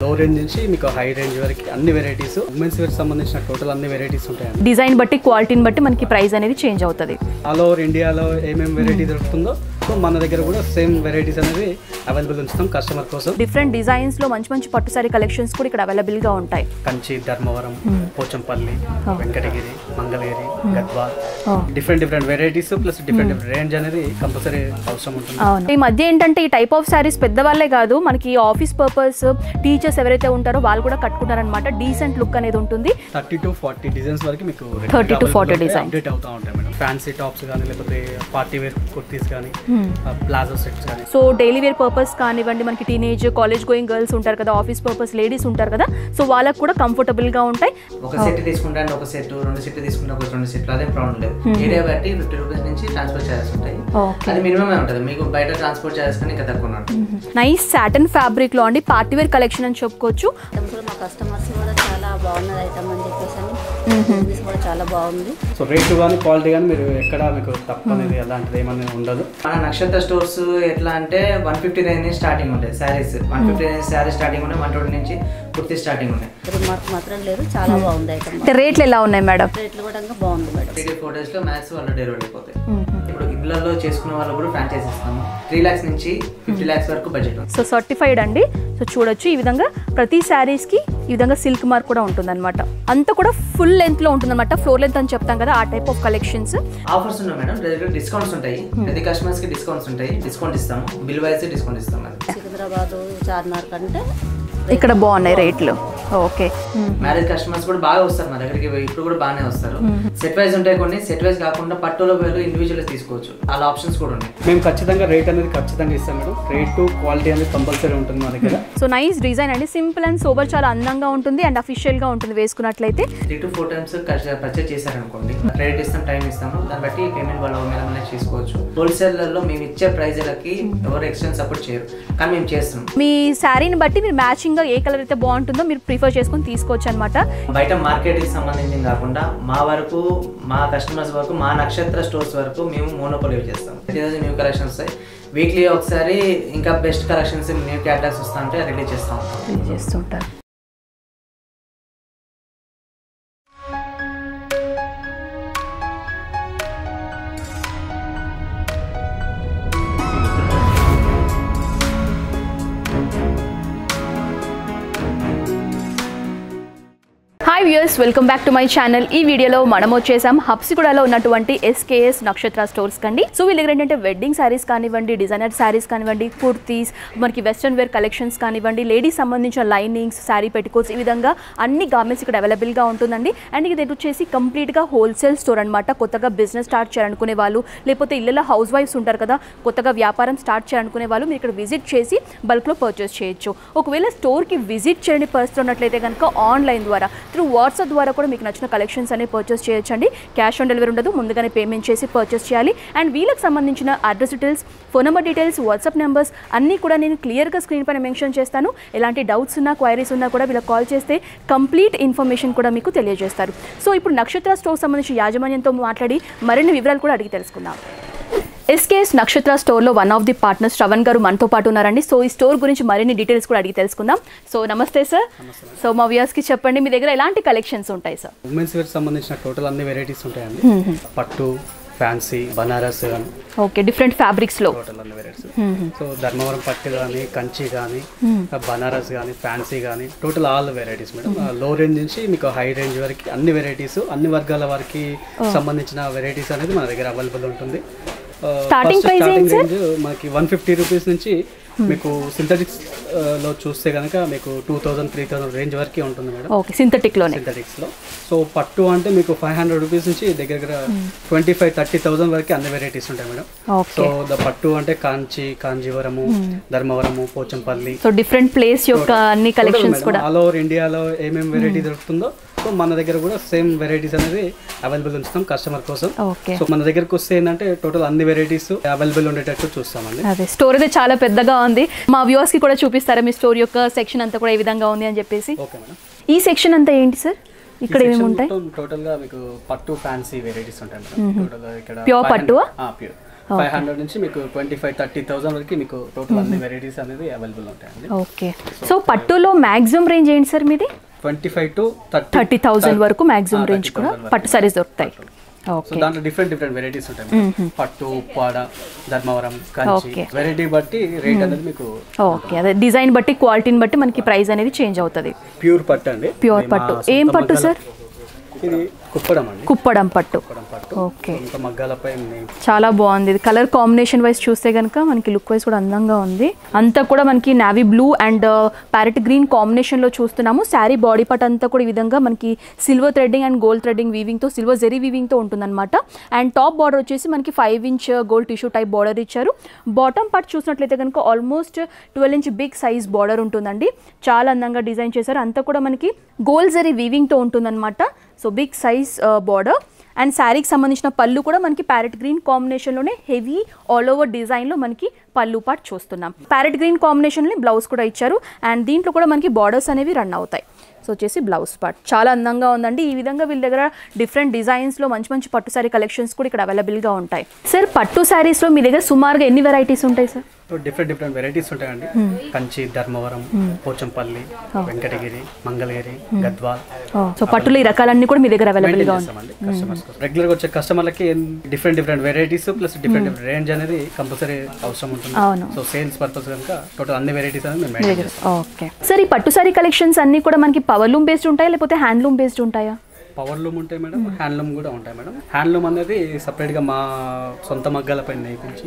లో రేంజ్ నుంచి మీకు హై రేంజ్ వరకు అన్ని వెరైటీస్ ఉమెన్స్ వేర్ సంబంధించిన టోటల్ అన్ని వెరైటీస్ ఉంటాయండి. డిజైన్ బట్టి క్వాలిటీని బట్టి మనకి ప్రైస్ అనేది చేంజ్ అవుతుంది. ఆల్ ఓవర్ ఇండియాలో ఏమేమి వెరైటీ దొరుకుతుందో సో మన దగ్గర కూడా సేమ్ వెరైటీస్ అనేది అవైలబుల్ ఉంచుతాం కస్టమర్ కోసం. డిఫరెంట్ డిజైన్స్ లో మంచి మంచి పట్టు సారీ కలెక్షన్స్ కూడా ఇక్కడ అవైలబుల్ గా ఉంటాయి. Kanchi, Dharmavaram, Pochampally, Venkatagiri, Mangalagiri, Gadwal, different varieties plus different range అనేది కంపల్సరీ అవసరం ఉంటుంది. ఈ మధ్య ఏంటంటే ఈ టైప్ ఆఫ్ సారీస్ పెద్దవాళ్ళే కాదు, మనకి ఆఫీస్ పర్పస్ టీచర్స్ ఎవరైతే ఉంటారో వాళ్ళు కూడా కట్టుకుంటారనమాట. డీసెంట్ లుక్ అనేది ఉంటుంది. 30 to 40 డిజైన్స్ వరకు మీకు 30 to 40 డిజైన్ అప్డేట్ అవుతా ఉంటాయి మేడం. ఫ్యాన్సీ టాప్స్ కానీ లేకపోతే పార్టీ వేర్ కుర్తీస్ కానీ ప్లాజో సెట్స్ కానీ. సో డైలీ వేర్ పర్పస్ కానివ్వండి, మనకి టీనేజ్ కాలేజ్ గోయింగ్ గర్ల్స్ ఉంటారు కదా, ఆఫీస్ పర్పస్ లేడీస్ ఉంటారు కదా, సో వాళ్ళకి కూడా కంఫర్టబుల్ గా ఉంటాయి. ఒక సెట్ తీసుకుంటే ఒక సెట్, 2 సెట్లు తీసుకుంటే ఒక 2 సెట్లు, అదే ప్రాబ్లం లేదు. ఏరియా బట్టి 50 రూపీస్ నుంచి ట్రాన్స్పోర్ట్ చార్జెస్ ఉంటాయి. అది మినిమమే ఉంటుంది. మీకు బయట ట్రాన్స్పోర్ట్ చార్జెస్ కానీ ఇంకా తక్కువ ఉంటుంది. నైస్ సాటన్ ఫ్యాబ్రిక్ లో అండి పార్టీ వేర్ కలెక్షన్ అని చెప్పుకోవచ్చు. మా కస్టమర్స్ కూడా చాలా బాగున్నది ఐటమ్ అని చెప్పేసి కూడా చాలా బాగుంది. సో రేట్ కానీ క్వాలిటీ కానీ మీరు ఎక్కడ మీకు తప్పనేది అలాంటిది ఏమన్నా ఉండదు. మన నక్షత్ర స్టోర్స్ ఎట్లా అంటే 150 రేంజ్ నుంచి స్టార్టింగ్ ఉంటాయి శారీస్. 150 రేంజ్ శారీ స్టార్టింగ్ ఉన్నాయి, 120 నుంచి కుర్తీ స్టార్టింగ్ ఉన్నాయి. రిమార్క్ మాత్రం లేదు, చాలా బాగుంది ఐటమ్. రేట్లు ఎలా ఉన్నాయి మేడం? రేట్లు కూడా బాగుంది మేడం. 3-4 days లో మ్యాక్స్ వాళ్ళు డెలివరీ అయిపోతాయి. ఇప్పుడు ఇళ్లలో చేసుకున్న వాళ్ళు కూడా ఫ్రాంచైజ్ ఇస్తాము. 3 lakhs నుంచి 50 lakhs వరకు బడ్జెట్ ఉంది. సో సర్టిఫైడ్ అండి. సో చూడొచ్చు ఈ విధంగా ప్రతి శారీస్ కి ఈ విధంగా సిల్క్ మార్క్ కూడా ఉంటుందన్నమాట. అంతా కూడా ఫుల్ లెంత్ లో ఉంటుందన్నమాట. ఫ్లోర్ లెంత్ అని చెప్తాం కదా, ఆ టైప్ ఆఫ్ కలెక్షన్స్. ఆఫర్స్ ఉన్నాయి మేడం, డిస్కౌంట్స్ ఉంటాయి. ప్రతి కస్టమర్స్ కి డిస్కౌంట్స్ ఉంటాయి. డిస్కౌంట్ ఇస్తాము, బిల్ వైజ్ డిస్కౌంట్ ఇస్తాం. సికింద్రాబాద్, చార్మినార్ కంటే ఇక్కడ బాగున్నాయి రేట్లు. ఓకే, మ్యారేజ్ కస్టమర్స్ కూడా బాగా వస్తారు మా దగ్గరికి. ఇప్పుడు కూడా బాగానే వస్తారు. సెట్ వైజ్ ఉంటాయి కొన్ని. సెట్ వైజ్ కాకుండా పట్టులో వేలు ఇండివిజువల్ తీసుకోవచ్చు. అలా ఆప్షన్స్ కూడా ఉన్నాయి. మేము ఖచ్చితంగా రేట్ అనేది ఖచ్చితంగా ఇస్తాం మేడం. రేట్ క్వాలిటీ అనేది కంపల్సరీ ఉంటుంది మా దగ్గర. సో నైస్ డిజైన్ అండి, సింపుల్ అండ్ సోబర్, చాలా అందంగా ఉంటుంది అండ్ అఫీషియల్ గా ఉంటుంది వేసుకున్నట్లయితే. 3 to 4 times పర్చేస్ చేశారనుకోండి, క్రెడిట్ ఇస్తాం, టైం ఇస్తాము. దాన్ని బట్టి పేమెంట్ వాళ్ళు మేనేజ్ చేసుకోవచ్చు. హోల్సేలర్లో మేము ఇచ్చే ప్రైజ్లకి ఎవరు ఎక్స్టెండ్ సపోర్ట్ చేయరు, కానీ మేము చేస్తున్నాం. మీ శారీని బట్టి మీరు మ్యాచింగ్ గా ఏ కలర్ అయితే బాగుంటుందో మీరు ప్రిఫర్ చేసుకొని తీసుకోవచ్చు అనమాట. బయట మార్కెట్కి సంబంధించింది కాకుండా మా వరకు, మా కస్టమర్స్ వరకు, మా నక్షత్ర స్టోర్స్ వరకు మేము మోనోపోలీ చేస్తాం. ఈరోజు న్యూ కలెక్షన్స్ వస్తాయి. వీక్లీ ఒకసారి ఇంకా బెస్ట్ కలెక్షన్స్, న్యూ క్యాటలాగ్స్ వస్తా ఉంటే రిలీజ్ చేస్తుంటారు. Hi viewers, welcome back to my channel. ఈ వీడియోలో మనం వచ్చేసాం హబ్సిగూడలో ఉన్నటువంటి SKS నక్షత్ర స్టోర్స్ కండి. సో వీళ్ళ దగ్గర ఏంటంటే వెడ్డింగ్ శారీస్ కానివ్వండి, డిజైనర్ శారీస్ కానివ్వండి, కుర్తీస్, మనకి వెస్ట్రన్ వేర్ కలెక్షన్స్ కానివ్వండి, లేడీస్ సంబంధించిన లైనింగ్స్, శారీ పెట్టుకోట్స్, ఈ విధంగా అన్ని గార్మెంట్స్ ఇక్కడ అవైలబుల్గా ఉంటుందండి. అండ్ ఇది వచ్చేసి కంప్లీట్గా హోల్సేల్ స్టోర్ అనమాట. కొత్తగా బిజినెస్ స్టార్ట్ చేయాలనుకునే వాళ్ళు, లేకపోతే ఇళ్ళలో హౌస్ వైఫ్స్ ఉంటారు కదా, కొత్తగా వ్యాపారం స్టార్ట్ చేయాలనుకునే వాళ్ళు మీరు ఇక్కడ విజిట్ చేసి బల్క్లో పర్చేస్ చేయొచ్చు. ఒకవేళ స్టోర్కి విజిట్ చేయని పరిస్థితి ఉన్నట్లయితే కనుక ఆన్లైన్ ద్వారా వాట్సాప్ ద్వారా కూడా మీకు నచ్చిన కలెక్షన్స్ అనేవి పర్చేస్ చేయొచ్చండి. క్యాష్ ఆన్ డెలివరీ ఉండదు, ముందుగానే పేమెంట్ చేసి పర్చేస్ చేయాలి. అండ్ వీళ్ళకి సంబంధించిన address details, phone number details, WhatsApp numbers అన్నీ కూడా నేను క్లియర్గా స్క్రీన్ పైన మెన్షన్ చేస్తాను. ఎలాంటి డౌట్స్ ఉన్నా, క్వైరీస్ ఉన్నా కూడా వీళ్ళకి కాల్ చేస్తే కంప్లీట్ ఇన్ఫర్మేషన్ కూడా మీకు తెలియజేస్తారు. సో ఇప్పుడు నక్షత్ర స్టోర్ సంబంధించి యాజమాన్యంతో మాట్లాడి మరిన్ని వివరాలు కూడా అడిగి తెలుసుకుందాం. SKS నక్షత్ర స్టోర్లో one of the partners Shravan garu మనతో పాటు ఉన్నారండి. సో ఈ స్టోర్ గురించి మరిన్ని డీటెయిల్స్ కూడా అడిగి తెలుసుకుందాం. సో నమస్తే సార్. సో మా వ్యూయర్స్కి చెప్పండి, మీ దగ్గర ఎలాంటి కలెక్షన్స్ ఉంటాయి సార్? ఉమెన్స్ వేర్ సంబంధించిన టోటల్ అన్ని వెరైటీస్ ఉంటాయండి. పట్టు, ఫ్యాన్సీ, బనారస్ కానీ. ఓకే, డిఫరెంట్ ఫ్యాబ్రిక్స్లో టోటల్ అన్ని వెరైటీస్. సో ధర్మవరం పట్టు కానీ, కంచి కానీ, బనారస్ కానీ, ఫ్యాన్సీ కానీ, total all varieties madam. Low range నుంచి మీకు హై రేంజ్ వరకు అన్ని వెరైటీస్, అన్ని వర్గాల వారికి సంబంధించిన వెరైటీస్ అనేది మన దగ్గర అవైలబుల్ ఉంటుంది. స్టార్టింగ్ రేంజ్ మనకి 150 రూపీస్ నుంచి మీకు సింథటిక్స్ లో చూస్తే కనుక మీకు 2000-3000 రేంజ్ వరకు ఉంటుంది మేడం. ఓకే, సింథటిక్లో. సో పట్టు అంటే మీకు 500 రూపీస్ నుంచి దగ్గర 25-30,000 వరకు అన్ని వెరైటీస్ ఉంటాయి మేడం. సో ద పట్టు అంటే కాంచి, కాంజీవరము, ధర్మవరము, పోచంపల్లి, సో డిఫరెంట్ ప్లేస్ యొక్క అన్ని కలెక్షన్స్ కూడా ఆల్ ఓవర్ ఇండియాలో ఏమేమి వెరైటీ దొరుకుతుందో సో మన దగ్గర కూడా సేమ్ వెరైటీస్ అనేది అవైలబుల్ ఉంచుతాం కస్టమర్ కోసం. సో మన దగ్గరకు వస్తే ఏంటంటే టోటల్ అన్ని వెరైటీస్ అవైలబుల్ ఉండేటట్టు చూస్తామండి. అదే స్టోర్ అయితే చాలా పెద్దగా ఉంది. మా వ్యూవర్స్ కి కూడా చూపిస్తారా మీ స్టోర్ యొక్క సెక్షన్ అంతా కూడా ఏ విధంగా ఉంది అని చెప్పేసి? Okay madam. ఈ సెక్షన్ అంతా ఏంటి సార్? ఇక్కడ ఏమేమి ఉంటాయి? టోటల్ గా మీకు పట్టు, ఫ్యాన్సీ వెరైటీస్ ఉంటాయి మేడం. టోటల్ ఇక్కడ ప్యూర్ పట్టు. ప్యూర్ 500 నుంచి మీకు 25-30,000 వరకు మీకు టోటల్ అన్ని వెరైటీస్ అనేది అవైలబుల్ ఉంటాయండి. ఓకే. సో పట్టులో మాక్సిమం రేంజ్ ఏంటి సార్ మీది? 25 to 30,000 వరకు మాక్సిమం రేంజ్ కూడా పట్టు సారీస్ దొరుకుతాయి. సో దాంట్లో డిఫరెంట్ వెరైటీస్ ఉంటాయి. పట్టు, ఉప్పాడ, ధర్మవరం, కంచి వెరైటీ బట్టి రేట్ అనేది మీకు. ఓకే, అదే డిజైన్ బట్టి క్వాలిటీని బట్టి మనకి ప్రైస్ అనేది చేంజ్ అవుతుంది. ప్యూర్ పట్టు అండి. ప్యూర్ పట్టు. ఏం పట్టు సార్? ఇది కుప్పడం అండి. కుప్పడం పట్టు. ఓకే, మగ్గాలపై చాలా బాగుంది. ఇది కలర్ కాంబినేషన్ వైజ్ చూస్తే కనుక మనకి లుక్ వైజ్ కూడా అందంగా ఉంది. అంతా కూడా మనకి navy blue and parrot green combination లో చూస్తున్నాము. శారీ బాడీ పార్ట్ అంతా కూడా ఈ విధంగా మనకి silver threading and gold threading weaving తో, సిల్వర్ జెరీ వీవింగ్ తో ఉంటుందన్నమాట. అండ్ టాప్ బార్డర్ వచ్చేసి మనకి 5 inch gold tissue type border ఇచ్చారు. బాటమ్ పార్ట్ చూసినట్లయితే కనుక almost 12 inch big size border ఉంటుందండి. చాలా అందంగా డిజైన్ చేశారు. అంతా కూడా మనకి గోల్డ్ జెరీ వీవింగ్ తో ఉంటుందన్నమాట. So big size border. And శారీకి సంబంధించిన పళ్ళు కూడా మనకి ప్యారెట్ గ్రీన్ కాంబినేషన్లోనే హెవీ ఆల్ ఓవర్ డిజైన్లో మనకి పళ్ళు పార్ట్ చూస్తున్నాం. ప్యారెట్ గ్రీన్ కాంబినేషన్లో బ్లౌజ్ కూడా ఇచ్చారు. అండ్ దీంట్లో కూడా మనకి బార్డర్స్ అనేవి రన్ అవుతాయి. సో వచ్చేసి బ్లౌజ్ పార్ట్ చాలా అందంగా ఉందండి. ఈ విధంగా వీళ్ళ దగ్గర డిఫరెంట్ డిజైన్స్లో మంచి మంచి పట్టు శారీ కలెక్షన్స్ కూడా ఇక్కడ అవైలబుల్గా ఉంటాయి. సార్ పట్టు శారీస్లో మీ దగ్గర సుమారుగా ఎన్ని వెరైటీస్ ఉంటాయి సార్? డిఫరెంట్ వెరైటీస్ ఉంటాయండి. కంచి, ధర్మవరం, పోచంపల్లి, వెంకటగిరి, మంగళగిరి, గద్వాల్. సో పట్టులో ఈ రకాలన్నీ కూడా మీ దగ్గర అవైలబుల్ గా ఉంటాయి. రెగ్యులర్ గా వచ్చే కస్టమర్లకి different varieties plus different range అనేది కంపల్సరీ అవసరం ఉంటుంది. సో సేల్స్ పర్పస్ కనుక టోటల్ అన్ని వెరైటీస్ అనేది మేము మెయింటైన్ చేస్తాం. ఓకే సార్, ఈ పట్టు సారీ కలెక్షన్స్ అన్ని కూడా మనకి పవర్లూమ్ బేస్డ్ ఉంటాయా లేకపోతే హ్యాండ్లూమ్ బేస్డ్ ఉంటాయా? పవర్లూమ్ ఉంటాయి మేడం, హ్యాండ్లూమ్ కూడా ఉంటాయి మేడం. హ్యాండ్లూమ్ అనేది సపరేట్ గా మా సొంత మగ్గాలపై నేర్పించి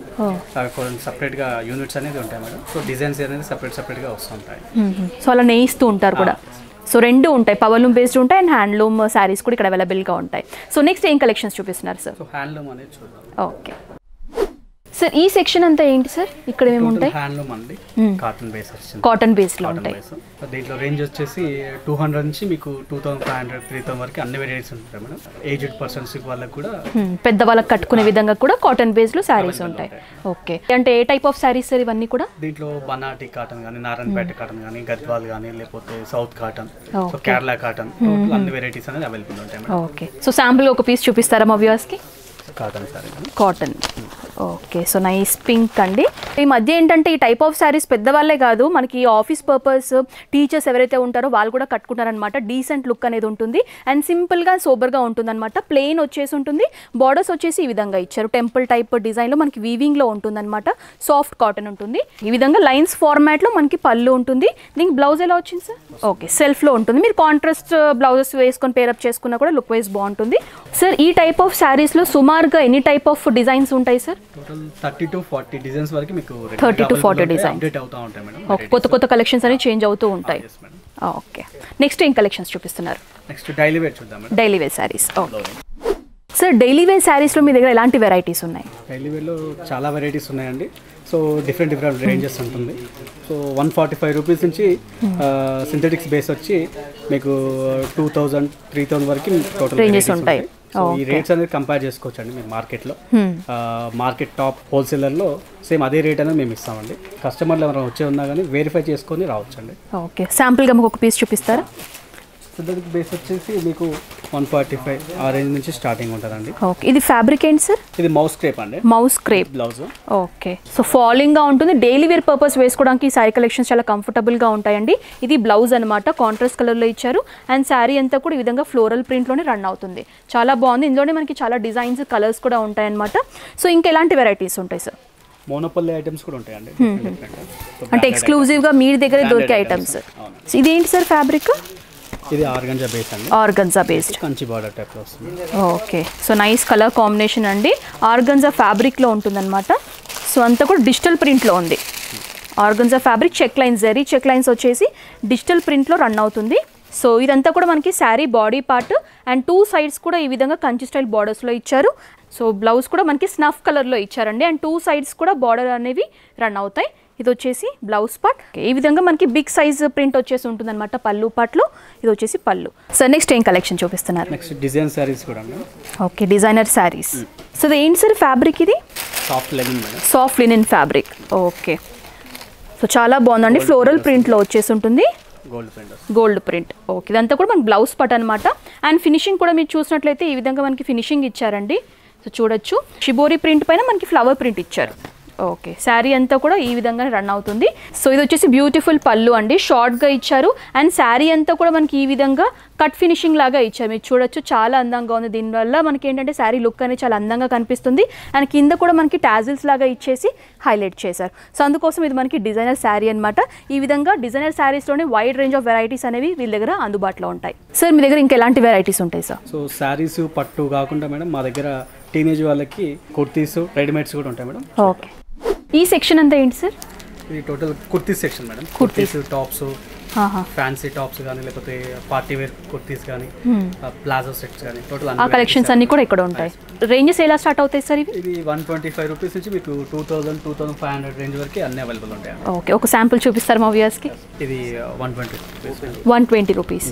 సపరేట్ గా యూనిట్స్ అనేది ఉంటాయి మేడం. సో డిజైన్స్ అనేది సపరేట్ గా వస్తుంటాయి. సో అలా నేయిస్తూ ఉంటారు కూడా. సో రెండు ఉంటాయి, పవర్లూమ్ బేస్డ్ ఉంటాయి అండ్ హ్యాండ్లూమ్ శారీస్ కూడా ఇక్కడ అవైలబుల్ గా ఉంటాయి. సో నెక్స్ట్ ఏం కలెక్షన్స్ చూపిస్తున్నారు సార్? సో హ్యాండ్లూమ్ అనేది చూద్దాం. ఓకే సార్, ఈ సెక్షన్ అంతా ఏంటి సార్? ఇక్కడ ఏమి ఉంటాయి? హ్యాండ్లూమ్ అండి, కాటన్ బేస్. కాటన్ బేస్ లో ఉంటాయి. దీంట్లో రేంజ్ వచ్చేసి 200 నుంచి మీకు 2500, 3000 వరకు అన్ని వెరైటీస్ ఉంటాయి మేడం. ఏజ్డ్ పర్సన్స్ వాళ్ళకి కూడా, పెద్ద వాళ్ళకి కట్టుకునే విధంగా కూడా కాటన్ బేస్ లో శారీస్ ఉంటాయి. ఓకే, అంటే ఏ టైప్ ఆఫ్ శారీస్ సార్ ఇవన్నీ కూడా? దీంట్లో బనాటి కాటన్ కానీ, నారాయణపేట కాటన్ కానీ, గద్వాల్ కానీ, లేకపోతే south cotton, so Kerala cotton, అన్ని వెరైటీస్ అనేది అవైలబుల్ ఉంటాయి మేడం. ఓకే, సో శాంపుల్ ఒక పీస్ చూపిస్తారా మా వ్యూవర్స్ కి? Cotton sari, cotton. Okay, so nice pink అండి. ఈ మధ్య ఏంటంటే ఈ టైప్ ఆఫ్ శారీస్ పెద్దవాళ్ళే కాదు, మనకి ఆఫీస్ పర్పస్ టీచర్స్ ఎవరైతే ఉంటారో వాళ్ళు కూడా కట్టుకుంటారనమాట. డీసెంట్ లుక్ అనేది ఉంటుంది అండ్ సింపుల్గా సోబర్గా ఉంటుంది అనమాట. ప్లెయిన్ వచ్చేసి ఉంటుంది, బార్డర్స్ వచ్చేసి ఈ విధంగా ఇచ్చారు. టెంపుల్ టైప్ డిజైన్లో మనకి వీవింగ్లో ఉంటుంది అనమాట. సాఫ్ట్ కాటన్ ఉంటుంది. ఈ విధంగా లైన్స్ ఫార్మాట్లో మనకి పళ్ళు ఉంటుంది. దీనికి బ్లౌజ్ ఎలా వచ్చింది సార్? ఓకే, సెల్ఫ్లో ఉంటుంది. మీరు కాంట్రాస్ట్ బ్లౌజెస్ వేసుకొని పేరప్ చేసుకున్నా కూడా లుక్ వైజ్ బాగుంటుంది. సార్ ఈ టైప్ ఆఫ్ శారీస్లో సుమారుగా ఎన్ని టైప్ ఆఫ్ డిజైన్స్ ఉంటాయి సార్? టోటల్ 30 to 40 డిజైన్స్ వరకు మీకు 30 to 40 డిజైన్స్ అప్డేట్ అవుతూ ఉంటాయి మేడం. ఓకే, కొత్త కలెక్షన్స్ అనేవి చేంజ్ అవుతూ ఉంటాయి. ఓకే, నెక్స్ట్ ఏం కలెక్షన్స్ చూపిస్తున్నారు? నెక్స్ట్ డైలీ వేర్ చూద్దాం madam. Daily wear saris. Okay sir, daily wear శారీస్లో మీ దగ్గర ఎలాంటి వెరైటీస్ ఉన్నాయి? డైలీ వేర్లో చాలా వెరైటీస్ ఉన్నాయండి. సో డిఫరెంట్ రేంజెస్ ఉంటుంది. సో 145 రూపీస్ నుంచి సింథటిక్స్ బేస్ వచ్చి మీకు 2000, 3000 వరకు టోటల్ రేంజెస్ ఉంటాయి. సో ఈ రేట్స్ అనేది కంపేర్ చేసుకోవచ్చు అండి మీరు మార్కెట్లో. మార్కెట్ టాప్ హోల్సేలర్లో సేమ్ అదే రేట్ అనేది మేము ఇస్తామండి. కస్టమర్లు ఎవరైనా వచ్చే ఉన్నా కానీ వెరిఫై చేసుకొని రావచ్చండి. ఓకే, శాంపుల్గా మాకు ఒక పీస్ చూపిస్తారా? సింథటిక్ బేస్ వచ్చేసి మీకు 145 ఆ రేంజ్ నుంచి స్టార్టింగ్ ఉంటుందండి. ఓకే, ఇది ఫ్యాబ్రిక్ ఏంటి సార్? ఇది మౌస్ క్రేప్ అండి. Moss crepe blouse. Okay, so falling గా ఉంటుంది. డైలీ వేర్ పర్పస్ వేసుకోవడానికి ఈ శారీ కలెక్షన్స్ చాలా కంఫర్టబుల్ గా ఉంటాయండి. ఇది బ్లౌజ్ అనమాట, కాంట్రాస్ట్ కలర్ లో ఇచ్చారు. అండ్ శారీ అంతా కూడా ఈ విధంగా ఫ్లోరల్ ప్రింట్ లోనే రన్ అవుతుంది. చాలా బాగుంది. ఇందులోనే మనకి చాలా డిజైన్స్, కలర్స్ కూడా ఉంటాయి అనమాట. సో ఇంకా ఎలాంటి వెరైటీస్ ఉంటాయి సార్? మోనోపల్లి ఐటమ్స్ కూడా ఉంటాయండి. అంటే ఎక్స్క్లూజివ్ గా మీ దగ్గర దొరికే ఐటమ్స్. ఇదేంటి సార్ ఫ్యాబ్రిక్? ఇది ఆర్గంజా బేస్ అండి. Organza based Kanchi border type లో వస్తుంది. Okay, so nice colour combination అండి. ఆర్గంజా ఫ్యాబ్రిక్ లో ఉంటుందన్నమాట. సో అంతా కూడా డిజిటల్ ప్రింట్ లో ఉంది. Organza fabric check lines, zari check lines వచ్చేసి డిజిటల్ ప్రింట్ లో రన్ అవుతుంది. సో ఇదంతా కూడా మనకి sari body part and 2 sides కూడా ఈ విధంగా కంచి స్టైల్ బార్డర్స్ లో ఇచ్చారు. సో బ్లౌజ్ కూడా మనకి స్నఫ్ కలర్ లో ఇచ్చారండి. అండ్ 2 సైడ్స్ కూడా బార్డర్ అనేవి రన్ అవుతాయి. ఇది వచ్చేసి బ్లౌజ్ పార్ట్. ఈ విధంగా మనకి బిగ్ సైజ్ ప్రింట్ వచ్చేసి ఉంటుంది అనమాట పళ్ళు పార్ట్లో. ఇది వచ్చేసి పళ్ళు. సార్ నెక్స్ట్ ఏం కలెక్షన్ చూపిస్తున్నారు? నెక్స్ట్ డిజైన్ శారీస్ కూడా. Okay, designer saris. సో ఇది ఏంటి సార్ ఫ్యాబ్రిక్? ఇది soft linen madam. Soft linen fabric. Okay, so చాలా బాగుందండి. ఫ్లోరల్ ప్రింట్లో వచ్చేసి ఉంటుంది. Gold print. ఓకే, ఇదంతా కూడా మనకి బ్లౌజ్ పార్ట్ అనమాట. అండ్ ఫినిషింగ్ కూడా మీరు చూసినట్లయితే ఈ విధంగా మనకి ఫినిషింగ్ ఇచ్చారండి. సో చూడొచ్చు షిబోరి ప్రింట్ పైన మనకి ఫ్లవర్ ప్రింట్ ఇచ్చారు. ఓకే, శారీ అంతా కూడా ఈ విధంగా రన్ అవుతుంది. సో ఇది వచ్చేసి బ్యూటిఫుల్ పళ్ళు అండి, షార్ట్గా ఇచ్చారు. అండ్ శారీ అంతా కూడా మనకి ఈ విధంగా కట్ ఫినిషింగ్ లాగా ఇచ్చారు. మీరు చూడొచ్చు చాలా అందంగా ఉంది. దీనివల్ల మనకి ఏంటంటే శారీ లుక్ అనేది చాలా అందంగా కనిపిస్తుంది. అండ్ కింద కూడా మనకి టాజిల్స్ లాగా ఇచ్చేసి హైలైట్ చేశారు. సో అందుకోసం ఇది మనకి డిజైనర్ శారీ అనమాట. ఈ విధంగా డిజైనర్ శారీస్లోనే వైడ్ రేంజ్ ఆఫ్ వెరైటీస్ అనేవి వీళ్ళ దగ్గర అందుబాటులో ఉంటాయి. సార్ మీ దగ్గర ఇంకా ఎలాంటి వెరైటీస్ ఉంటాయి సార్? సో శారీస్ పట్టు కాకుండా మేడం మా దగ్గర టీనేజ్ వాళ్ళకి కుర్తీస్ రెడీమేడ్స్ కూడా ఉంటాయి మేడం. ఓకే, ఈ సెక్షన్ అంతా ఏంటి సార్? ఇది total kurtis section madam. Kurtis, tops, fancy tops కానీ లేకపోతే పార్టీ వేర్ కుర్తీస్ కానీ ప్లాజో సెట్స్ కానీ టోటల్ ఆ కలెక్షన్స్ అన్ని కూడా ఇక్కడ ఉంటాయి. రేంజెస్ ఎలా స్టార్ట్ అవుతాయి సార్? ఇది 125 రూపీస్ నుంచి మీకు 2500 రేంజ్ వరకు అన్ని అవైలబుల్ ఉంటాయి. ఓకే, ఒక శాంపుల్ చూపిస్తారు మా వ్యూయర్స్కి. ఇది 120 120 రూపీస్.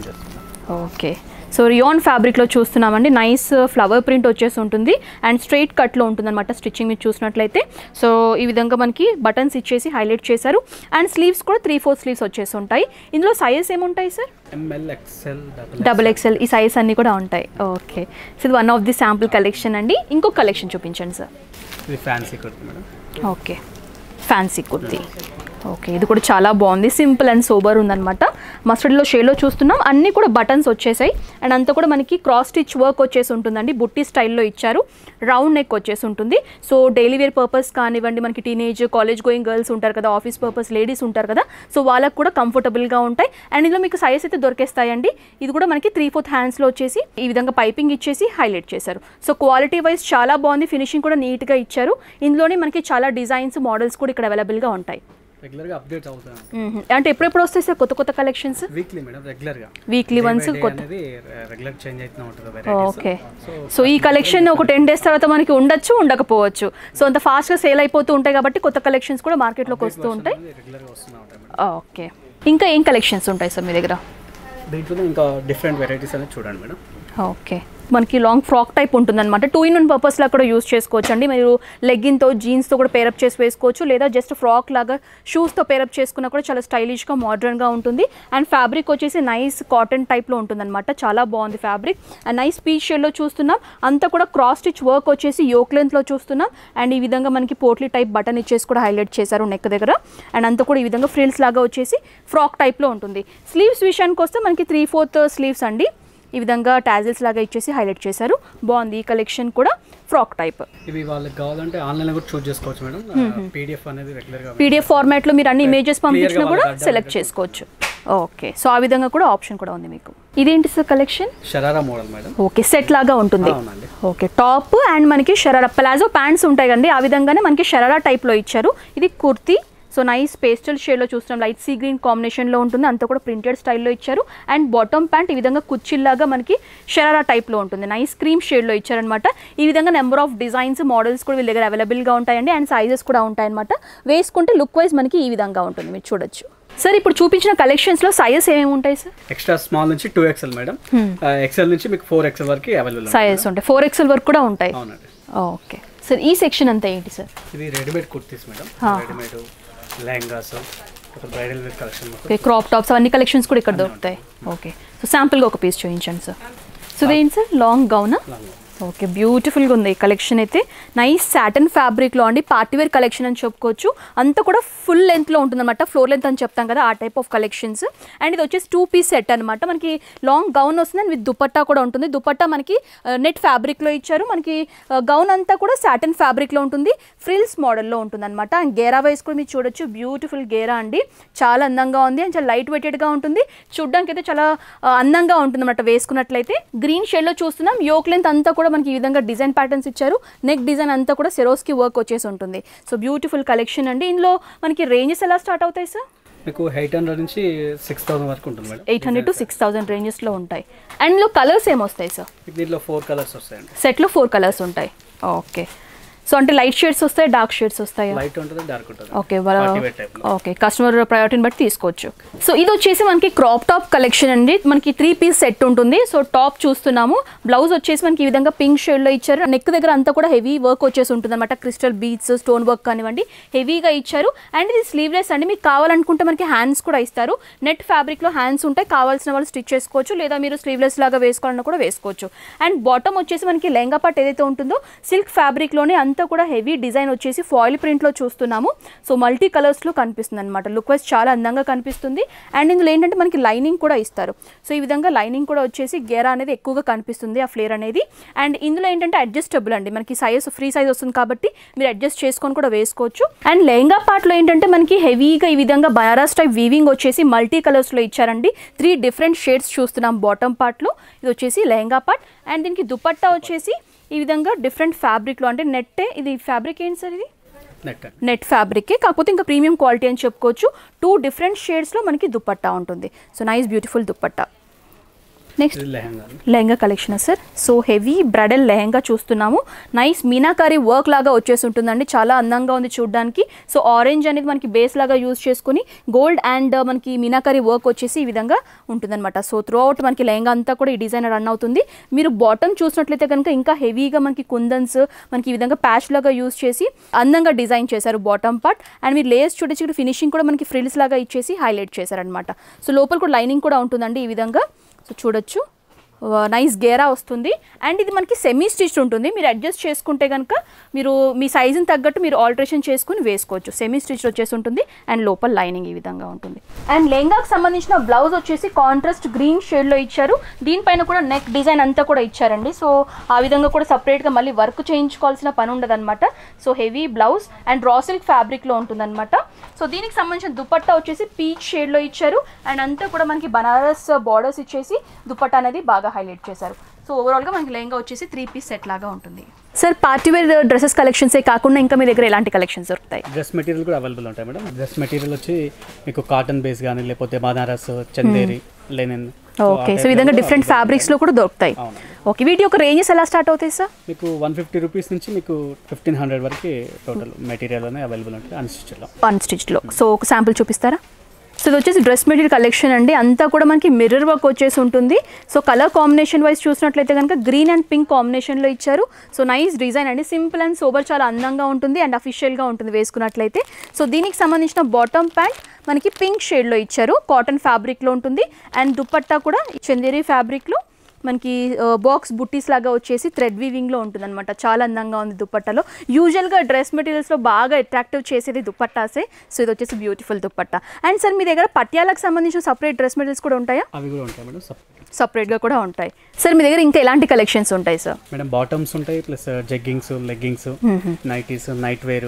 ఓకే, సో రియాన్ ఫ్యాబ్రిక్లో చూస్తున్నామండి. నైస్ ఫ్లవర్ ప్రింట్ వచ్చేసి ఉంటుంది అండ్ స్ట్రైట్ కట్లో ఉంటుంది అనమాట స్టిచ్చింగ్ మీరు చూసినట్లయితే. సో ఈ విధంగా మనకి బటన్స్ ఇచ్చేసి హైలైట్ చేశారు. అండ్ స్లీవ్స్ కూడా 3/4 స్లీవ్స్ వచ్చేసి ఉంటాయి. ఇందులో సైజెస్ ఏముంటాయి సార్? ML, XL, XXL ఈ సైజ్ అన్నీ కూడా ఉంటాయి. ఓకే, సో ఇది one of the sample collection అండి. ఇంకొక కలెక్షన్ చూపించండి సార్. ఇది fancy kurti madam. Okay, fancy kurti. Okay, ఇది కూడా చాలా బాగుంది, సింపుల్ అండ్ సోబర్ ఉందన్నమాట. మస్టర్డ్లో షేడ్లో చూస్తున్నాం, అన్నీ కూడా బటన్స్ వచ్చేసాయి. అండ్ అంతా కూడా మనకి క్రాస్ స్టిచ్ వర్క్ వచ్చేసి ఉంటుందండి, బుట్టి స్టైల్లో ఇచ్చారు. రౌండ్ నెక్ వచ్చేసి ఉంటుంది. సో డైలీ వేర్ పర్పస్ కానివ్వండి, మనకి టీనేజ్ కాలేజ్ గోయింగ్ గర్ల్స్ ఉంటారు కదా, ఆఫీస్ పర్పస్ లేడీస్ ఉంటారు కదా, సో వాళ్ళకు కూడా కంఫర్టబుల్గా ఉంటాయి. అండ్ ఇందులో మీకు సైజ్ అయితే దొరికేస్తాయండి. ఇది కూడా మనకి 3/4 హ్యాండ్స్లో వచ్చేసి ఈ విధంగా పైపింగ్ ఇచ్చేసి హైలైట్ చేశారు. సో క్వాలిటీ వైజ్ చాలా బాగుంది, ఫినిషింగ్ కూడా నీట్గా ఇచ్చారు. ఇందులోనే మనకి చాలా డిజైన్స్ మోడల్స్ కూడా ఇక్కడ అవైలబుల్గా ఉంటాయి. రెగ్యులర్ గా అప్డేట్ అవుతాయి. అంటే ఎప్పుడెప్పుడు వస్తాయి సార్ కొత్త కలెక్షన్స్? వీక్లీ మేడం, రెగ్యులర్ గా వీక్లీ వన్స్ కొత్తది రెగ్యులర్ చేంజ్ అవుతూ ఉంటుంది వెరైటీస్. ఓకే, సో ఈ కలెక్షన్ ఒక 10 days తర్వాత మనకి ఉండొచ్చు, ఉండకపోవచ్చు. సో అంత ఫాస్ట్ గా సేల్ అయిపోతూ ఉంటాయి కాబట్టి కొత్త కలెక్షన్స్ కూడా మార్కెట్ లోకి వస్తూ ఉంటాయి. రెగ్యులర్ గా వస్తూ ఉంటాయి మేడం. ఓకే, ఇంకా ఏం కలెక్షన్స్ ఉంటాయి సార్ మీ దగ్గర? దీంట్లో ఇంకా డిఫరెంట్ వెరైటీస్ అనేది చూడండి మేడం. ఓకే, మనకి లాంగ్ ఫ్రాక్ టైప్ ఉంటుందన్నమాట. 2-in-1 పర్పస్లా కూడా యూస్ చేసుకోవచ్చు అండి. మీరు లెగ్గిన్తో జీన్స్తో కూడా పేరప్ చేసి వేసుకోవచ్చు, లేదా జస్ట్ ఫ్రాక్ లాగా షూస్తో పేరప్ చేసుకున్నా కూడా చాలా స్టైలిష్గా మోడర్న్గా ఉంటుంది. అండ్ ఫ్యాబ్రిక్ వచ్చేసి నైస్ కాటన్ టైప్లో ఉంటుందన్నమాట, చాలా బాగుంది ఫ్యాబ్రిక్. అండ్ నైస్ పీచ్ షేడ్లో చూస్తున్నాం, అంతా కూడా క్రాస్ స్టిచ్ వర్క్ వచ్చేసి యోక్ లెంత్లో చూస్తున్నాం. అండ్ ఈ విధంగా మనకి పోట్లీ టైప్ బటన్ ఇచ్చేసి కూడా హైలైట్ చేశారు నెక్ దగ్గర. అండ్ అంతా కూడా ఈ విధంగా ఫ్రిల్స్ లాగా వచ్చేసి ఫ్రాక్ టైప్లో ఉంటుంది. స్లీవ్స్ విషయానికి వస్తే మనకి 3/4 స్లీవ్స్ అండి, ఈ విధంగా టాజిల్స్ లాగా ఇచ్చేసి హైలైట్ చేశారు. బాగుంది ఈ కలెక్షన్ కూడా, ఫ్రాక్ టైప్. ఇవి వాళ్ళకి కావాలంటే ఆన్లైన్ కూడా చూస్ చేసుకోవచ్చు మేడం. PDF అనేది రెగ్యులర్ గా PDF ఫార్మాట్ లో మీరు అన్ని ఇమేజెస్ పంపించినా కూడా సెలెక్ట్ చేసుకోవచ్చు. ఓకే, సో ఆ విధంగా కూడా ఆప్షన్ కూడా ఉంది మీకు. ఇదేంటి sir collection? Sharara model madam. Okay, set లాగా ఉంటుంది. ఓకే, టాప్ అండ్ మనకి షరారా ప్లాజో ప్యాంట్స్ ఉంటాయి కండి, ఆ విధంగానే మనకి షరారా టైప్ లో ఇచ్చారు. ఇది కుర్తీ. సో నైస్ పేస్టల్ షేడ్లో చూస్తున్నాం, లైట్ సీ గ్రీన్ కాంబినేషన్లో ఉంటుంది, అంతా కూడా ప్రింటెడ్ స్టైల్లో ఇచ్చారు. అండ్ బాటమ్ ప్యాంట్ ఈ విధంగా కుచ్చిల్లాగా మనకి షరారా టైప్లో ఉంటుంది, నైస్ క్రీమ్ షేడ్లో ఇచ్చారనమాట. ఈ విధంగా నెంబర్ ఆఫ్ డిజైన్స్ మోడల్స్ కూడా వీళ్ళ దగ్గర అవైలబుల్గా ఉంటాయండి. అండ్ సైజెస్ కూడా ఉంటాయన్నమాట. వేసుకుంటే లుక్ వైజ్ మనకి ఈ విధంగా ఉంటుంది, మీరు చూడొచ్చు. సార్ ఇప్పుడు చూపించిన కలెక్షన్స్లో సైజెస్ ఏమేమి ఉంటాయి సార్? ఎక్స్ట్రా స్మాల్ నుంచి 2XL మేడం, XL నుంచి మీకు 4XL వరకు అవైలబుల్ సైజెస్ ఉంటాయి. 4XL వరకు కూడా ఉంటాయి. అవునండి. ఓకే సార్, ఈ సెక్షన్ అంతా ఏంటి సార్? ఇది readymade kurtis madam, readymade lehengas, bridal wear collection, okay, crop tops అవన్నీ కలెక్షన్స్ కూడా ఇక్కడ దొరుకుతాయి. ఓకే, సో శాంపుల్గా ఒక పీస్ చూపించండి సార్. సో ఇదేంటి సార్, లాంగ్ గౌనా? ఓకే, బ్యూటిఫుల్గా ఉంది ఈ కలెక్షన్ అయితే. నైస్ సాటన్ ఫ్యాబ్రిక్లో అండి, పార్టీవేర్ కలెక్షన్ అని చెప్పుకోవచ్చు. అంతా కూడా ఫుల్ లెంత్లో ఉంటుందన్నమాట, ఫ్లోర్ లెంత్ అని చెప్తాం కదా, ఆ టైప్ ఆఫ్ కలెక్షన్స్. అండ్ ఇది వచ్చేసి 2-piece సెట్ అనమాట. మనకి లాంగ్ గౌన్ వస్తుంది అండ్ విత్ దుపట్టా కూడా ఉంటుంది. దుపట్టా మనకి నెట్ ఫ్యాబ్రిక్లో ఇచ్చారు. మనకి గౌన్ అంతా కూడా సాటన్ ఫ్యాబ్రిక్లో ఉంటుంది, ఫ్రిల్స్ మోడల్లో ఉంటుంది అనమాట. అండ్ గేరా వైస్ కూడా మీరు చూడొచ్చు, బ్యూటిఫుల్ గేరా అండి, చాలా అందంగా ఉంది. అండ్ చాలా లైట్ వెయిటెడ్గా ఉంటుంది, చూడ్డానికి అయితే చాలా అందంగా ఉంటుంది అనమాట వేసుకున్నట్లయితే. గ్రీన్ షేడ్లో చూస్తున్నాం, యోక్ లెంత్ అంతా కూడా మనకి ఈ విధంగా డిజైన్ ప్యాటర్న్స్ ఇచ్చారు. నెక్ డిజైన్ అంతా కూడా సెరోస్కి వర్క్ వచ్చేసి ఉంటుంది. సో బ్యూటిఫుల్ కలెక్షన్ అండి. ఇందులో మనకి రేంజెస్ ఎలా స్టార్ట్ అవుతాయి సార్? మీకు 800 నుంచి 6000 వరకు ఉంటుంది మేడం. 800 to 6000 రేంజెస్లో ఉంటాయి. అండ్ ఇందులో కలర్స్ ఏమొస్తాయి సార్? దీంట్లో 4 కలర్స్ వస్తాయండి. సెట్లో 4 కలర్స్ ఉంటాయి. ఓకే, సో అంటే లైట్ షేడ్స్ వస్తాయి, డార్క్ షేడ్స్ వస్తాయి. లైట్ ఉంటుంది, డార్క్ ఉంటుంది. ఓకే, ఓకే, కస్టమర్ ప్రయారిటీని బట్టి తీసుకోవచ్చు. సో ఇది వచ్చేసి మనకి క్రాప్ టాప్ కలెక్షన్ అండి. మనకి 3 పీస్ సెట్ ఉంటుంది. సో టాప్ చూస్తున్నాము, బ్లౌజ్ వచ్చేసి మనకి ఈ విధంగా పింక్ షేడ్ లో ఇచ్చారు. నెక్ దగ్గర అంతా కూడా హెవీ వర్క్ వచ్చేసి ఉంటుంది అనమాట. క్రిస్టల్ బీడ్స్, స్టోన్ వర్క్ కానివ్వండి హెవీగా ఇచ్చారు. అండ్ ఇది స్లీవ్లెస్ అండి. మీకు కావాలనుకుంటే మనకి హ్యాండ్స్ కూడా ఇస్తారు. నెట్ ఫ్యాబ్రిక్ లో హ్యాండ్స్ ఉంటాయి, కావాల్సిన వాళ్ళు స్టిచ్ చేసుకోవచ్చు, లేదా మీరు స్లీవ్లెస్ లాగా వేసుకోవాలన్నా కూడా వేసుకోవచ్చు. అండ్ బాటమ్ వచ్చేసి మనకి లెహంగా పార్ట్ ఏదైతే ఉంటుందో సిల్క్ ఫ్యాబ్రిక్ లోనే అంతా కూడా హెవీ డిజైన్ వచ్చేసి ఫాయిల్ ప్రింట్ లో చూస్తున్నాము. సో మల్టీ కలర్స్ లో కనిపిస్తుంది అనమాట. లుక్ వైజ్ చాలా అందంగా కనిపిస్తుంది. అండ్ ఇందులో ఏంటంటే మనకి లైనింగ్ కూడా ఇస్తారు. సో ఈ విధంగా లైనింగ్ కూడా వచ్చేసి గేరా అనేది ఎక్కువగా కనిపిస్తుంది, ఆ ఫ్లేర్ అనేది. అండ్ ఇందులో ఏంటంటే అడ్జస్టబుల్ అండి, మనకి సైజ్ ఫ్రీ సైజ్ వస్తుంది కాబట్టి మీరు అడ్జస్ట్ చేసుకొని కూడా వేసుకోవచ్చు. అండ్ లెహంగా పార్ట్ లో ఏంటంటే మనకి హెవీగా ఈ విధంగా బనారస్ టైప్ వీవింగ్ వచ్చేసి మల్టీ కలర్స్ లో ఇచ్చారండి. 3 డిఫరెంట్ షేడ్స్ చూస్తున్నాం బాటమ్ పార్ట్ లో. ఇది వచ్చేసి లెహంగా పార్ట్. అండ్ దీనికి దుపట్టా వచ్చేసి ఈ విధంగా డిఫరెంట్ ఫ్యాబ్రిక్లో, అంటే నెట్టే, ఇది ఫ్యాబ్రిక్ ఏంటి సార్? ఇది నెట్ ఫ్యాబ్రికే, కాకపోతే ఇంకా ప్రీమియం క్వాలిటీ అని చెప్పుకోవచ్చు. 2 డిఫరెంట్ షేడ్స్లో మనకి దుపట్టా ఉంటుంది. So nice beautiful dupatta. Next lehenga collection sir. So heavy bridal lehenga చూస్తున్నాము. నైస్ మీనాకారి వర్క్ లాగా వచ్చేసి ఉంటుందండి, చాలా అందంగా ఉంది చూడడానికి. సో ఆరెంజ్ అనేది మనకి బేస్ లాగా యూజ్ చేసుకుని గోల్డ్ అండ్ మనకి మీనాకారి వర్క్ వచ్చేసి ఈ విధంగా ఉంటుందన్నమాట. సో త్రూ అవుట్ మనకి లెహంగా అంతా కూడా ఈ డిజైన్ రన్ అవుతుంది. మీరు బాటమ్ చూసినట్లయితే కనుక ఇంకా హెవీగా మనకి కుందన్స్ మనకి ఈ విధంగా ప్యాచ్ లాగా యూజ్ చేసి అందంగా డిజైన్ చేశారు బాటమ్ పార్ట్. అండ్ మీరు లేస్ చూడొచ్చు, ఫినిషింగ్ కూడా మనకి ఫ్రిల్స్ లాగా ఇచ్చేసి హైలైట్ చేశారనమాట. సో లోపల కూడా లైనింగ్ కూడా ఉంటుందండి ఈ విధంగా. సో చూడొచ్చు, నైస్ గేరా వస్తుంది. అండ్ ఇది మనకి సెమీ స్టిచ్ ఉంటుంది. మీరు అడ్జస్ట్ చేసుకుంటే కనుక మీరు మీ సైజుని తగ్గట్టు మీరు ఆల్టరేషన్ చేసుకుని వేసుకోవచ్చు. సెమీ స్టిచ్ వచ్చేసి ఉంటుంది. అండ్ లోపల లైనింగ్ ఈ విధంగా ఉంటుంది. అండ్ లెహంగాకి సంబంధించిన బ్లౌజ్ వచ్చేసి కాంట్రాస్ట్ గ్రీన్ షేడ్లో ఇచ్చారు. దీనిపైన కూడా నెక్ డిజైన్ అంతా కూడా ఇచ్చారండి. సో ఆ విధంగా కూడా సపరేట్గా మళ్ళీ వర్క్ చేయించుకోవాల్సిన పని ఉండదు అనమాట. So heavy blouse and raw silk ఫ్యాబ్రిక్లో ఉంటుందన్నమాట. సో దీనికి సంబంధించిన దుపట్టా వచ్చేసి పీచ్ షేడ్లో ఇచ్చారు. అండ్ అంతా కూడా మనకి బనారస్ బార్డర్స్ ఇచ్చేసి దుపట్టా అనేది బాగా హైలైట్ చేశారు. సో ఓవరాల్గా మనకి లెహంగా వచ్చేసి 3 పీస్ సెట్ లాగా ఉంటుంది. సార్ పార్టీవేర్ డ్రెస్సెస్ కలెక్షన్సే కాకుండా ఇంకా మీ దగ్గర ఎలాంటి కలెక్షన్స్ దొరుకుతాయి? డ్రెస్ మెటీరియల్ కూడా అవైలబుల్ ఉంటాయి మేడం. డ్రెస్ మెటీరియల్ వచ్చి మీకు కాటన్ బేస్ కానీ లేకపోతే Banaras, Chanderi, linen. Okay, so ఈ విధంగా డిఫరెంట్ ఫ్యాబ్రిక్స్ లో కూడా దొరుకుతాయి. ఓకే, వీటి యొక్క రేంజెస్ ఎలా స్టార్ట్ అవుతాయి సార్? మీకు 150 రూపీస్ నుంచి మీకు 1500 వరకు టోటల్ మెటీరియల్ అనేది అవైలబుల్ ఉంటుంది అన్స్టిచ్లో. సో ఒక శాంపుల్ చూపిస్తారా? సో ఇది వచ్చేసి డ్రెస్ మెటీరియల్ కలెక్షన్ అండి. అంతా కూడా మనకి మిర్రర్ వర్క్ వచ్చేసి ఉంటుంది. సో కలర్ కాంబినేషన్ వైజ్ చూసినట్లయితే కనుక గ్రీన్ అండ్ పింక్ కాంబినేషన్లో ఇచ్చారు. సో నైస్ డిజైన్ అండి, సింపుల్ అండ్ సోబర్, చాలా అందంగా ఉంటుంది అండ్ అఫీషియల్గా ఉంటుంది వేసుకున్నట్లయితే. సో దీనికి సంబంధించిన బాటమ్ ప్యాంట్ మనకి పింక్ షేడ్లో ఇచ్చారు, కాటన్ ఫ్యాబ్రిక్లో ఉంటుంది. అండ్ దుపట్టా కూడా చందేరి ఫ్యాబ్రిక్లో మనకి బాక్స్ బుట్టీస్ లాగా వచ్చేసి థ్రెడ్ వీవింగ్లో ఉంటుంది అనమాట. చాలా అందంగా ఉంది దుపట్టాలో. యూజువల్గా డ్రెస్ మెటీరియల్స్లో బాగా అట్రాక్టివ్ చేసేది దుపట్టాసే. సో ఇది వచ్చేసి బ్యూటిఫుల్ దుపట్టా. అండ్ సార్ మీ దగ్గర పట్యాలకు సంబంధించిన సపరేట్ డ్రెస్ మెటీరియల్స్ కూడా ఉంటాయా? అవి కూడా ఉంటాయి మేడం, సపరేట్గా కూడా ఉంటాయి. సార్ మీ దగ్గర ఇంకా ఎలాంటి కలెక్షన్స్ ఉంటాయి సార్? మేడం బాటమ్స్ ఉంటాయి, plus jeggings, leggings, nighties, night wear,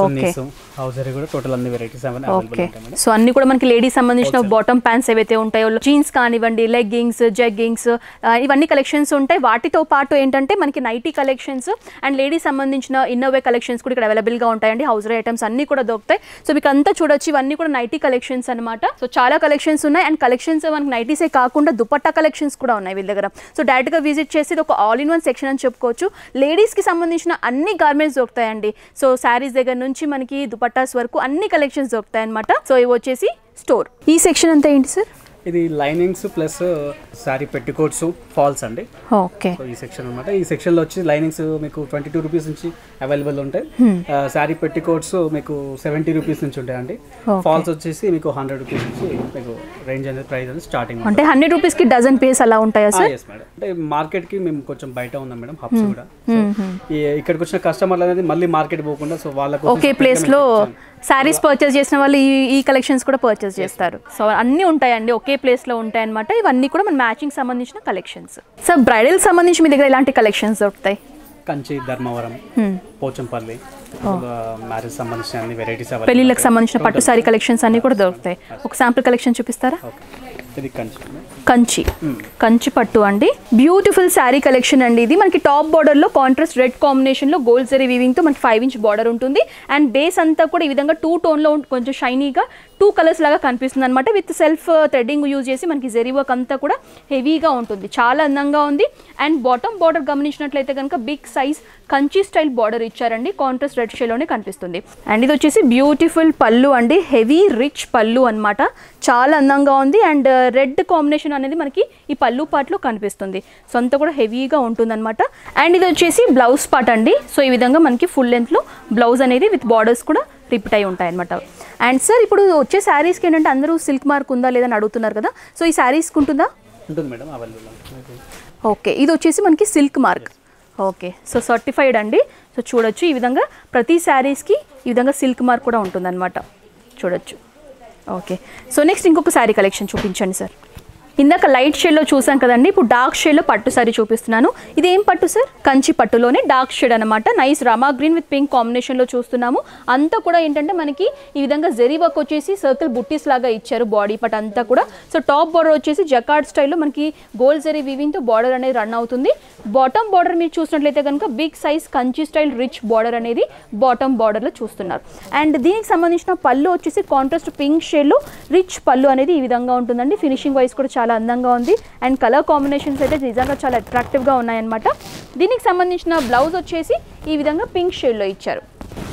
hosiery కూడా టోటల్ అన్ని వెరైటీస్ అవైలబుల్ ఉంటాయి మేడం. సో అన్ని కూడా మనకి లేడీస్ సంబంధించిన బాటమ్ ప్యాంట్స్ ఏవైతే ఉంటాయో, జీన్స్ కానివ్వండి, లెగ్గింగ్స్, జగ్గింగ్స్, ఇవన్నీ కలెక్షన్స్ ఉంటాయి. వాటితో పాటు ఏంటంటే మనకి నైటీ కలెక్షన్స్ అండ్ లేడీస్ సంబంధించిన ఇన్నోవే కలెక్షన్స్ కూడా ఇక్కడ అవైలబుల్గా ఉంటాయండి. హౌజరీ ఐటమ్స్ అన్ని కూడా దొరుకుతాయి. సో మీకు అంతా చూడొచ్చు, ఇవన్నీ కూడా నైటీ కలెక్షన్స్ అనమాట. సో చాలా కలెక్షన్స్ ఉన్నాయి. అండ్ కలెక్షన్స్ మనకి నైటీసే కాకుండా దుపట్టా కలెక్షన్స్ కూడా ఉన్నాయి వీళ్ళ దగ్గర. సో డైరెక్ట్గా విజిట్ చేసి ఇది ఒక ఆల్ ఇన్ వన్ సెక్షన్ అని చెప్పుకోవచ్చు. లేడీస్కి సంబంధించిన అన్ని గార్మెంట్స్ దొరుకుతాయండి. సో శారీస్ దగ్గర నుంచి మనకి దుపట్టాస్ వరకు అన్ని కలెక్షన్స్ దొరుకుతాయి అనమాట. సో ఇవి వచ్చేసి స్టోర్. ఈ సెక్షన్ అంతా ఏంటి సార్? ఇది linings plus saree petticoats, falls అండి. ఓకే, ఈ సెక్షన్ అనమాట. ఈ సెక్షన్ లో వచ్చి లైనింగ్స్ మీకు 22 రూపీస్ నుంచి అవైలబుల్ ఉంటాయి. సారీ పెట్టికోట్స్ మీకు 70 రూపీస్ నుంచి ఉంటాయండి. ఫాల్స్ వచ్చేసి మీకు 100 రూపీస్ నుంచి మీకు రేంజ్ అనేది ప్రైస్ అనేది స్టార్టింగ్. అంటే 100 రూపీస్ కి డజన్ పీస్ అలా ఉంటాయా సార్? yes madam. అంటే మార్కెట్ కి మేము కొంచెం బయట ఉన్నాం మేడం, హబ్సిగూడ. ఇక్కడికి వచ్చిన కస్టమర్లు అనేది మళ్ళీ మార్కెట్ పోకుండా సో వాళ్ళకు ఒకే ప్లేస్ లో శారీస్ పర్చేస్ చేసిన వాళ్ళు ఈ కలెక్షన్స్ కూడా పర్చేస్ చేస్తారు. సో అన్నీ ఉంటాయండి, ఒకే ప్లేస్లో ఉంటాయి అనమాట. ఇవన్నీ కూడా మన మ్యాచింగ్ సంబంధించిన కలెక్షన్స్. సో బ్రైడల్ సంబంధించి మీ దగ్గర ఎలాంటి కలెక్షన్స్ దొరుకుతాయి? కంచి, ధర్మవరం, పోచంపల్లి, మ్యారేజ్ సంబంధించిన అన్ని వెరైటీస్, పెళ్లిళ్ళకి సంబంధించిన పట్టు సారీ కలెక్షన్స్ అన్ని కూడా దొరుకుతాయి. ఒక శాంపుల్ కలెక్షన్ చూపిస్తారా? ఇది కంచి పట్టు అండి. బ్యూటిఫుల్ శారీ కలెక్షన్ అండి. ఇది మనకి టాప్ బార్డర్ లో కాంట్రాస్ట్ రెడ్ కాంబినేషన్ లో గోల్డ్ జరీ వీవింగ్ తో మనకి 5 ఇంచ్ బార్డర్ ఉంటుంది. అండ్ బేస్ అంతా కూడా ఈ విధంగా 2 టోన్ లో కొంచెం షైనీగా 2 కలర్స్ లాగా కనిపిస్తుంది అనమాట. విత్ సెల్ఫ్ థ్రెడ్డింగ్ యూజ్ చేసి మనకి జరీ వర్క్ అంతా కూడా హెవీగా ఉంటుంది, చాలా అందంగా ఉంది. అండ్ బాటమ్ బార్డర్ గమనించినట్లయితే కనుక big size Kanchi style border ఇచ్చారండి. కాంట్రాస్ట్ రెడ్ షేడ్ లోనే కనిపిస్తుంది. అండ్ ఇది వచ్చేసి బ్యూటిఫుల్ పళ్ళు అండి, హెవీ రిచ్ పళ్ళు అన్నమాట, చాలా అందంగా ఉంది. అండ్ రెడ్ కాంబినేషన్ అనేది మనకి ఈ పళ్ళు పార్ట్లో కనిపిస్తుంది. సో అంతా కూడా హెవీగా ఉంటుంది అనమాట. అండ్ ఇది వచ్చేసి బ్లౌజ్ పార్ట్ అండి. సో ఈ విధంగా మనకి ఫుల్ లెంత్ లో బ్లౌజ్ అనేది విత్ బార్డర్స్ కూడా రిపీట్ అయి ఉంటాయి అనమాట. అండ్ సార్ ఇప్పుడు వచ్చే శారీస్కి ఏంటంటే అందరూ సిల్క్ మార్క్ ఉందా లేదని అడుగుతున్నారు కదా, సో ఈ శారీస్కి ఉంటుందా? ఉంటుంది మేడం, అవైలబుల్. ఓకే, ఇది వచ్చేసి మనకి silk mark. Okay, so certified అండి. సో చూడొచ్చు ఈ విధంగా ప్రతి శారీస్కి ఈ విధంగా సిల్క్ మార్క్ కూడా ఉంటుందన్నమాట, చూడొచ్చు. ఓకే, సో నెక్స్ట్ ఇంకొక శారీ కలెక్షన్ చూపించండి సార్. ఇందాక లైట్ షేడ్లో చూసాం కదండి, ఇప్పుడు డార్క్ షేడ్లో పట్టు సారీ చూపిస్తున్నాను. ఇది ఏం పట్టు సార్? కంచి పట్టులోనే డార్క్ షేడ్ అనమాట. Nice Rama green with pink కాంబినేషన్లో చూస్తున్నాము. అంతా కూడా ఏంటంటే మనకి ఈ విధంగా జరీ వర్క్ వచ్చేసి సర్కిల్ బుట్టీస్ లాగా ఇచ్చారు బాడీ పార్ట్ అంతా కూడా. సో టాప్ బార్డర్ వచ్చేసి జకార్డ్ స్టైల్లో మనకి గోల్డ్ జరీ వీవింగ్తో బార్డర్ అనేది రన్ అవుతుంది. బాటమ్ బార్డర్ మీరు చూసినట్లయితే కనుక big size Kanchi style rich border అనేది బాటమ్ బార్డర్లో చూస్తున్నారు. అండ్ దీనికి సంబంధించిన పళ్ళు వచ్చేసి కాంట్రాస్ట్ పింక్ షేడ్లో రిచ్ పళ్ళు అనేది ఈ విధంగా ఉంటుందండి. ఫినిషింగ్ వైజ్ కూడా చాలా అందంగా ఉంది. అండ్ కలర్ కాంబినేషన్స్ అయితే నిజంగా చాలా అట్రాక్టివ్గా ఉన్నాయన్నమాట. దీనికి సంబంధించిన బ్లౌజ్ వచ్చేసి ఈ విధంగా పింక్ షేడ్లో ఇచ్చారు.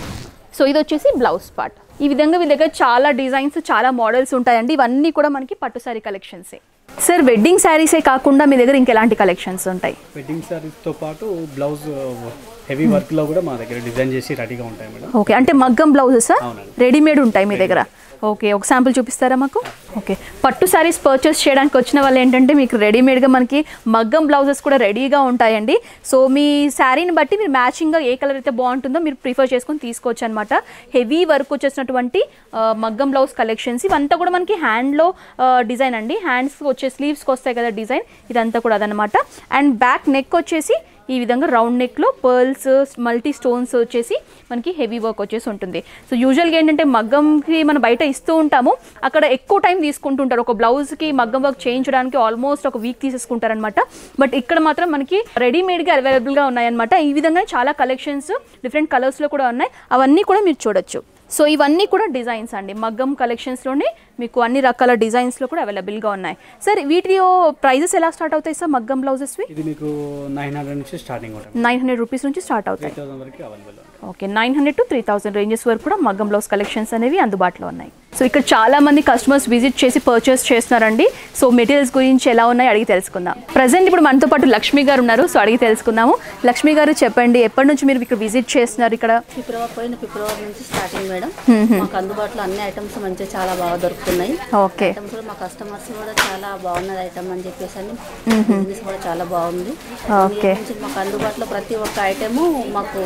సో ఇది వచ్చేసి బ్లౌజ్ పార్ట్. ఈ విధంగా మీ దగ్గర చాలా డిజైన్స్, చాలా మోడల్స్ ఉంటాయండి. ఇవన్నీ కూడా మనకి పట్టు సారీ కలెక్షన్సే. సార్ వెడ్డింగ్ శారీసే కాకుండా మీ దగ్గర ఇంకెలాంటి కలెక్షన్స్ ఉంటాయి? వెడ్డింగ్ శారీస్తో పాటు బ్లౌజ్ హెవీ వర్క్లో కూడా మా దగ్గర డిజైన్ చేసి రెడీగా ఉంటాయి మేడం. ఓకే, అంటే మగ్గం బ్లౌజెస్ రెడీమేడ్ ఉంటాయి మీ దగ్గర? ఓకే, ఒక శాంపుల్ చూపిస్తారా మాకు? ఓకే, పట్టు శారీస్ పర్చేస్ చేయడానికి వచ్చిన వాళ్ళు ఏంటంటే మీకు రెడీమేడ్గా మనకి మగ్గం బ్లౌజెస్ కూడా రెడీగా ఉంటాయండి. సో మీ శారీని బట్టి మీరు మ్యాచింగ్గా ఏ కలర్ అయితే బాగుంటుందో మీరు ప్రిఫర్ చేసుకొని తీసుకోవచ్చు అనమాట. హెవీ వర్క్ వచ్చేసినటువంటి మగ్గం బ్లౌజ్ కలెక్షన్స్ ఇవంతా కూడా మనకి హ్యాండ్లో డిజైన్ అండి. హ్యాండ్స్కి వచ్చే స్లీవ్స్కి వస్తాయి కదా డిజైన్, ఇదంతా కూడా అదనమాట. అండ్ బ్యాక్ నెక్ వచ్చేసి ఈ విధంగా రౌండ్ నెక్లో పర్ల్స్ మల్టీ స్టోన్స్ వచ్చేసి మనకి హెవీ వర్క్ వచ్చేసి ఉంటుంది. సో యూజువల్గా ఏంటంటే మగ్గంకి మనం బయట ఇస్తూ ఉంటాము, అక్కడ ఎక్కువ టైం తీసుకుంటుంటారు. ఒక బ్లౌజ్కి మగ్గం వర్క్ చేయించడానికి ఆల్మోస్ట్ ఒక వీక్ తీసేసుకుంటారనమాట. బట్ ఇక్కడ మాత్రం మనకి రెడీమేడ్గా అవైలబుల్గా ఉన్నాయన్నమాట. ఈ విధంగా చాలా కలెక్షన్స్ డిఫరెంట్ కలర్స్లో కూడా ఉన్నాయి, అవన్నీ కూడా మీరు చూడొచ్చు. సో ఇవన్నీ కూడా డిజైన్స్ అండి, మగ్గం కలెక్షన్స్లోనే మీకు అన్ని రకాల డిజైన్స్లో కూడా అవైలబుల్గా ఉన్నాయి. సార్ వీటిలో ప్రైజెస్ ఎలా స్టార్ట్ అవుతాయి సార్ మగ్గం బ్లౌజెస్వి? ఇది మీకు 900 నుంచి స్టార్టింగ్ ఉంటుంది. 900 రూపీస్ నుంచి స్టార్ట్ అవుతాయి. 3000 వరకు అవైలబుల్. ఓకే, 900 to 3000 రేంజెస్ వరకు కూడా మగ్గం బ్లౌజ్ కలెక్షన్స్ అనేవి అందుబాటులో ఉన్నాయి. సో ఇక్కడ చాలా మంది కస్టమర్స్ విజిట్ చేసి పర్చేస్ చేస్తున్నారండి. సో మెటీరియల్స్ గురించి ఎలా ఉన్నాయి అడిగి తెలుసుకుందాం. ప్రజెంట్ ఇప్పుడు మనతో పాటు లక్ష్మి గారు ఉన్నారు, సో అడిగి తెలుసుకుందాము. లక్ష్మి గారు చెప్పండి, ఎప్పటి నుంచి మీరు ఇక్కడ విజిట్ చేస్తున్నారు? ఇక్కడ ఫిబ్రవరి నుంచి స్టార్టింగ్ మేడం. మాకు అందుబాటులో అన్ని ఐటమ్స్ మంచిగా చాలా బాగా దొరుకుతున్నాయి. ఓకే, ఐటమ్స్ కూడా మా కస్టమర్స్ కూడా చాలా బాగున్నది ఐటమ్ అని చెప్పేసి అని బిజినెస్ కూడా చాలా బాగుంది. ఓకే, మాకు అందుబాటులో ప్రతి ఒక్క ఐటమ్ మాకు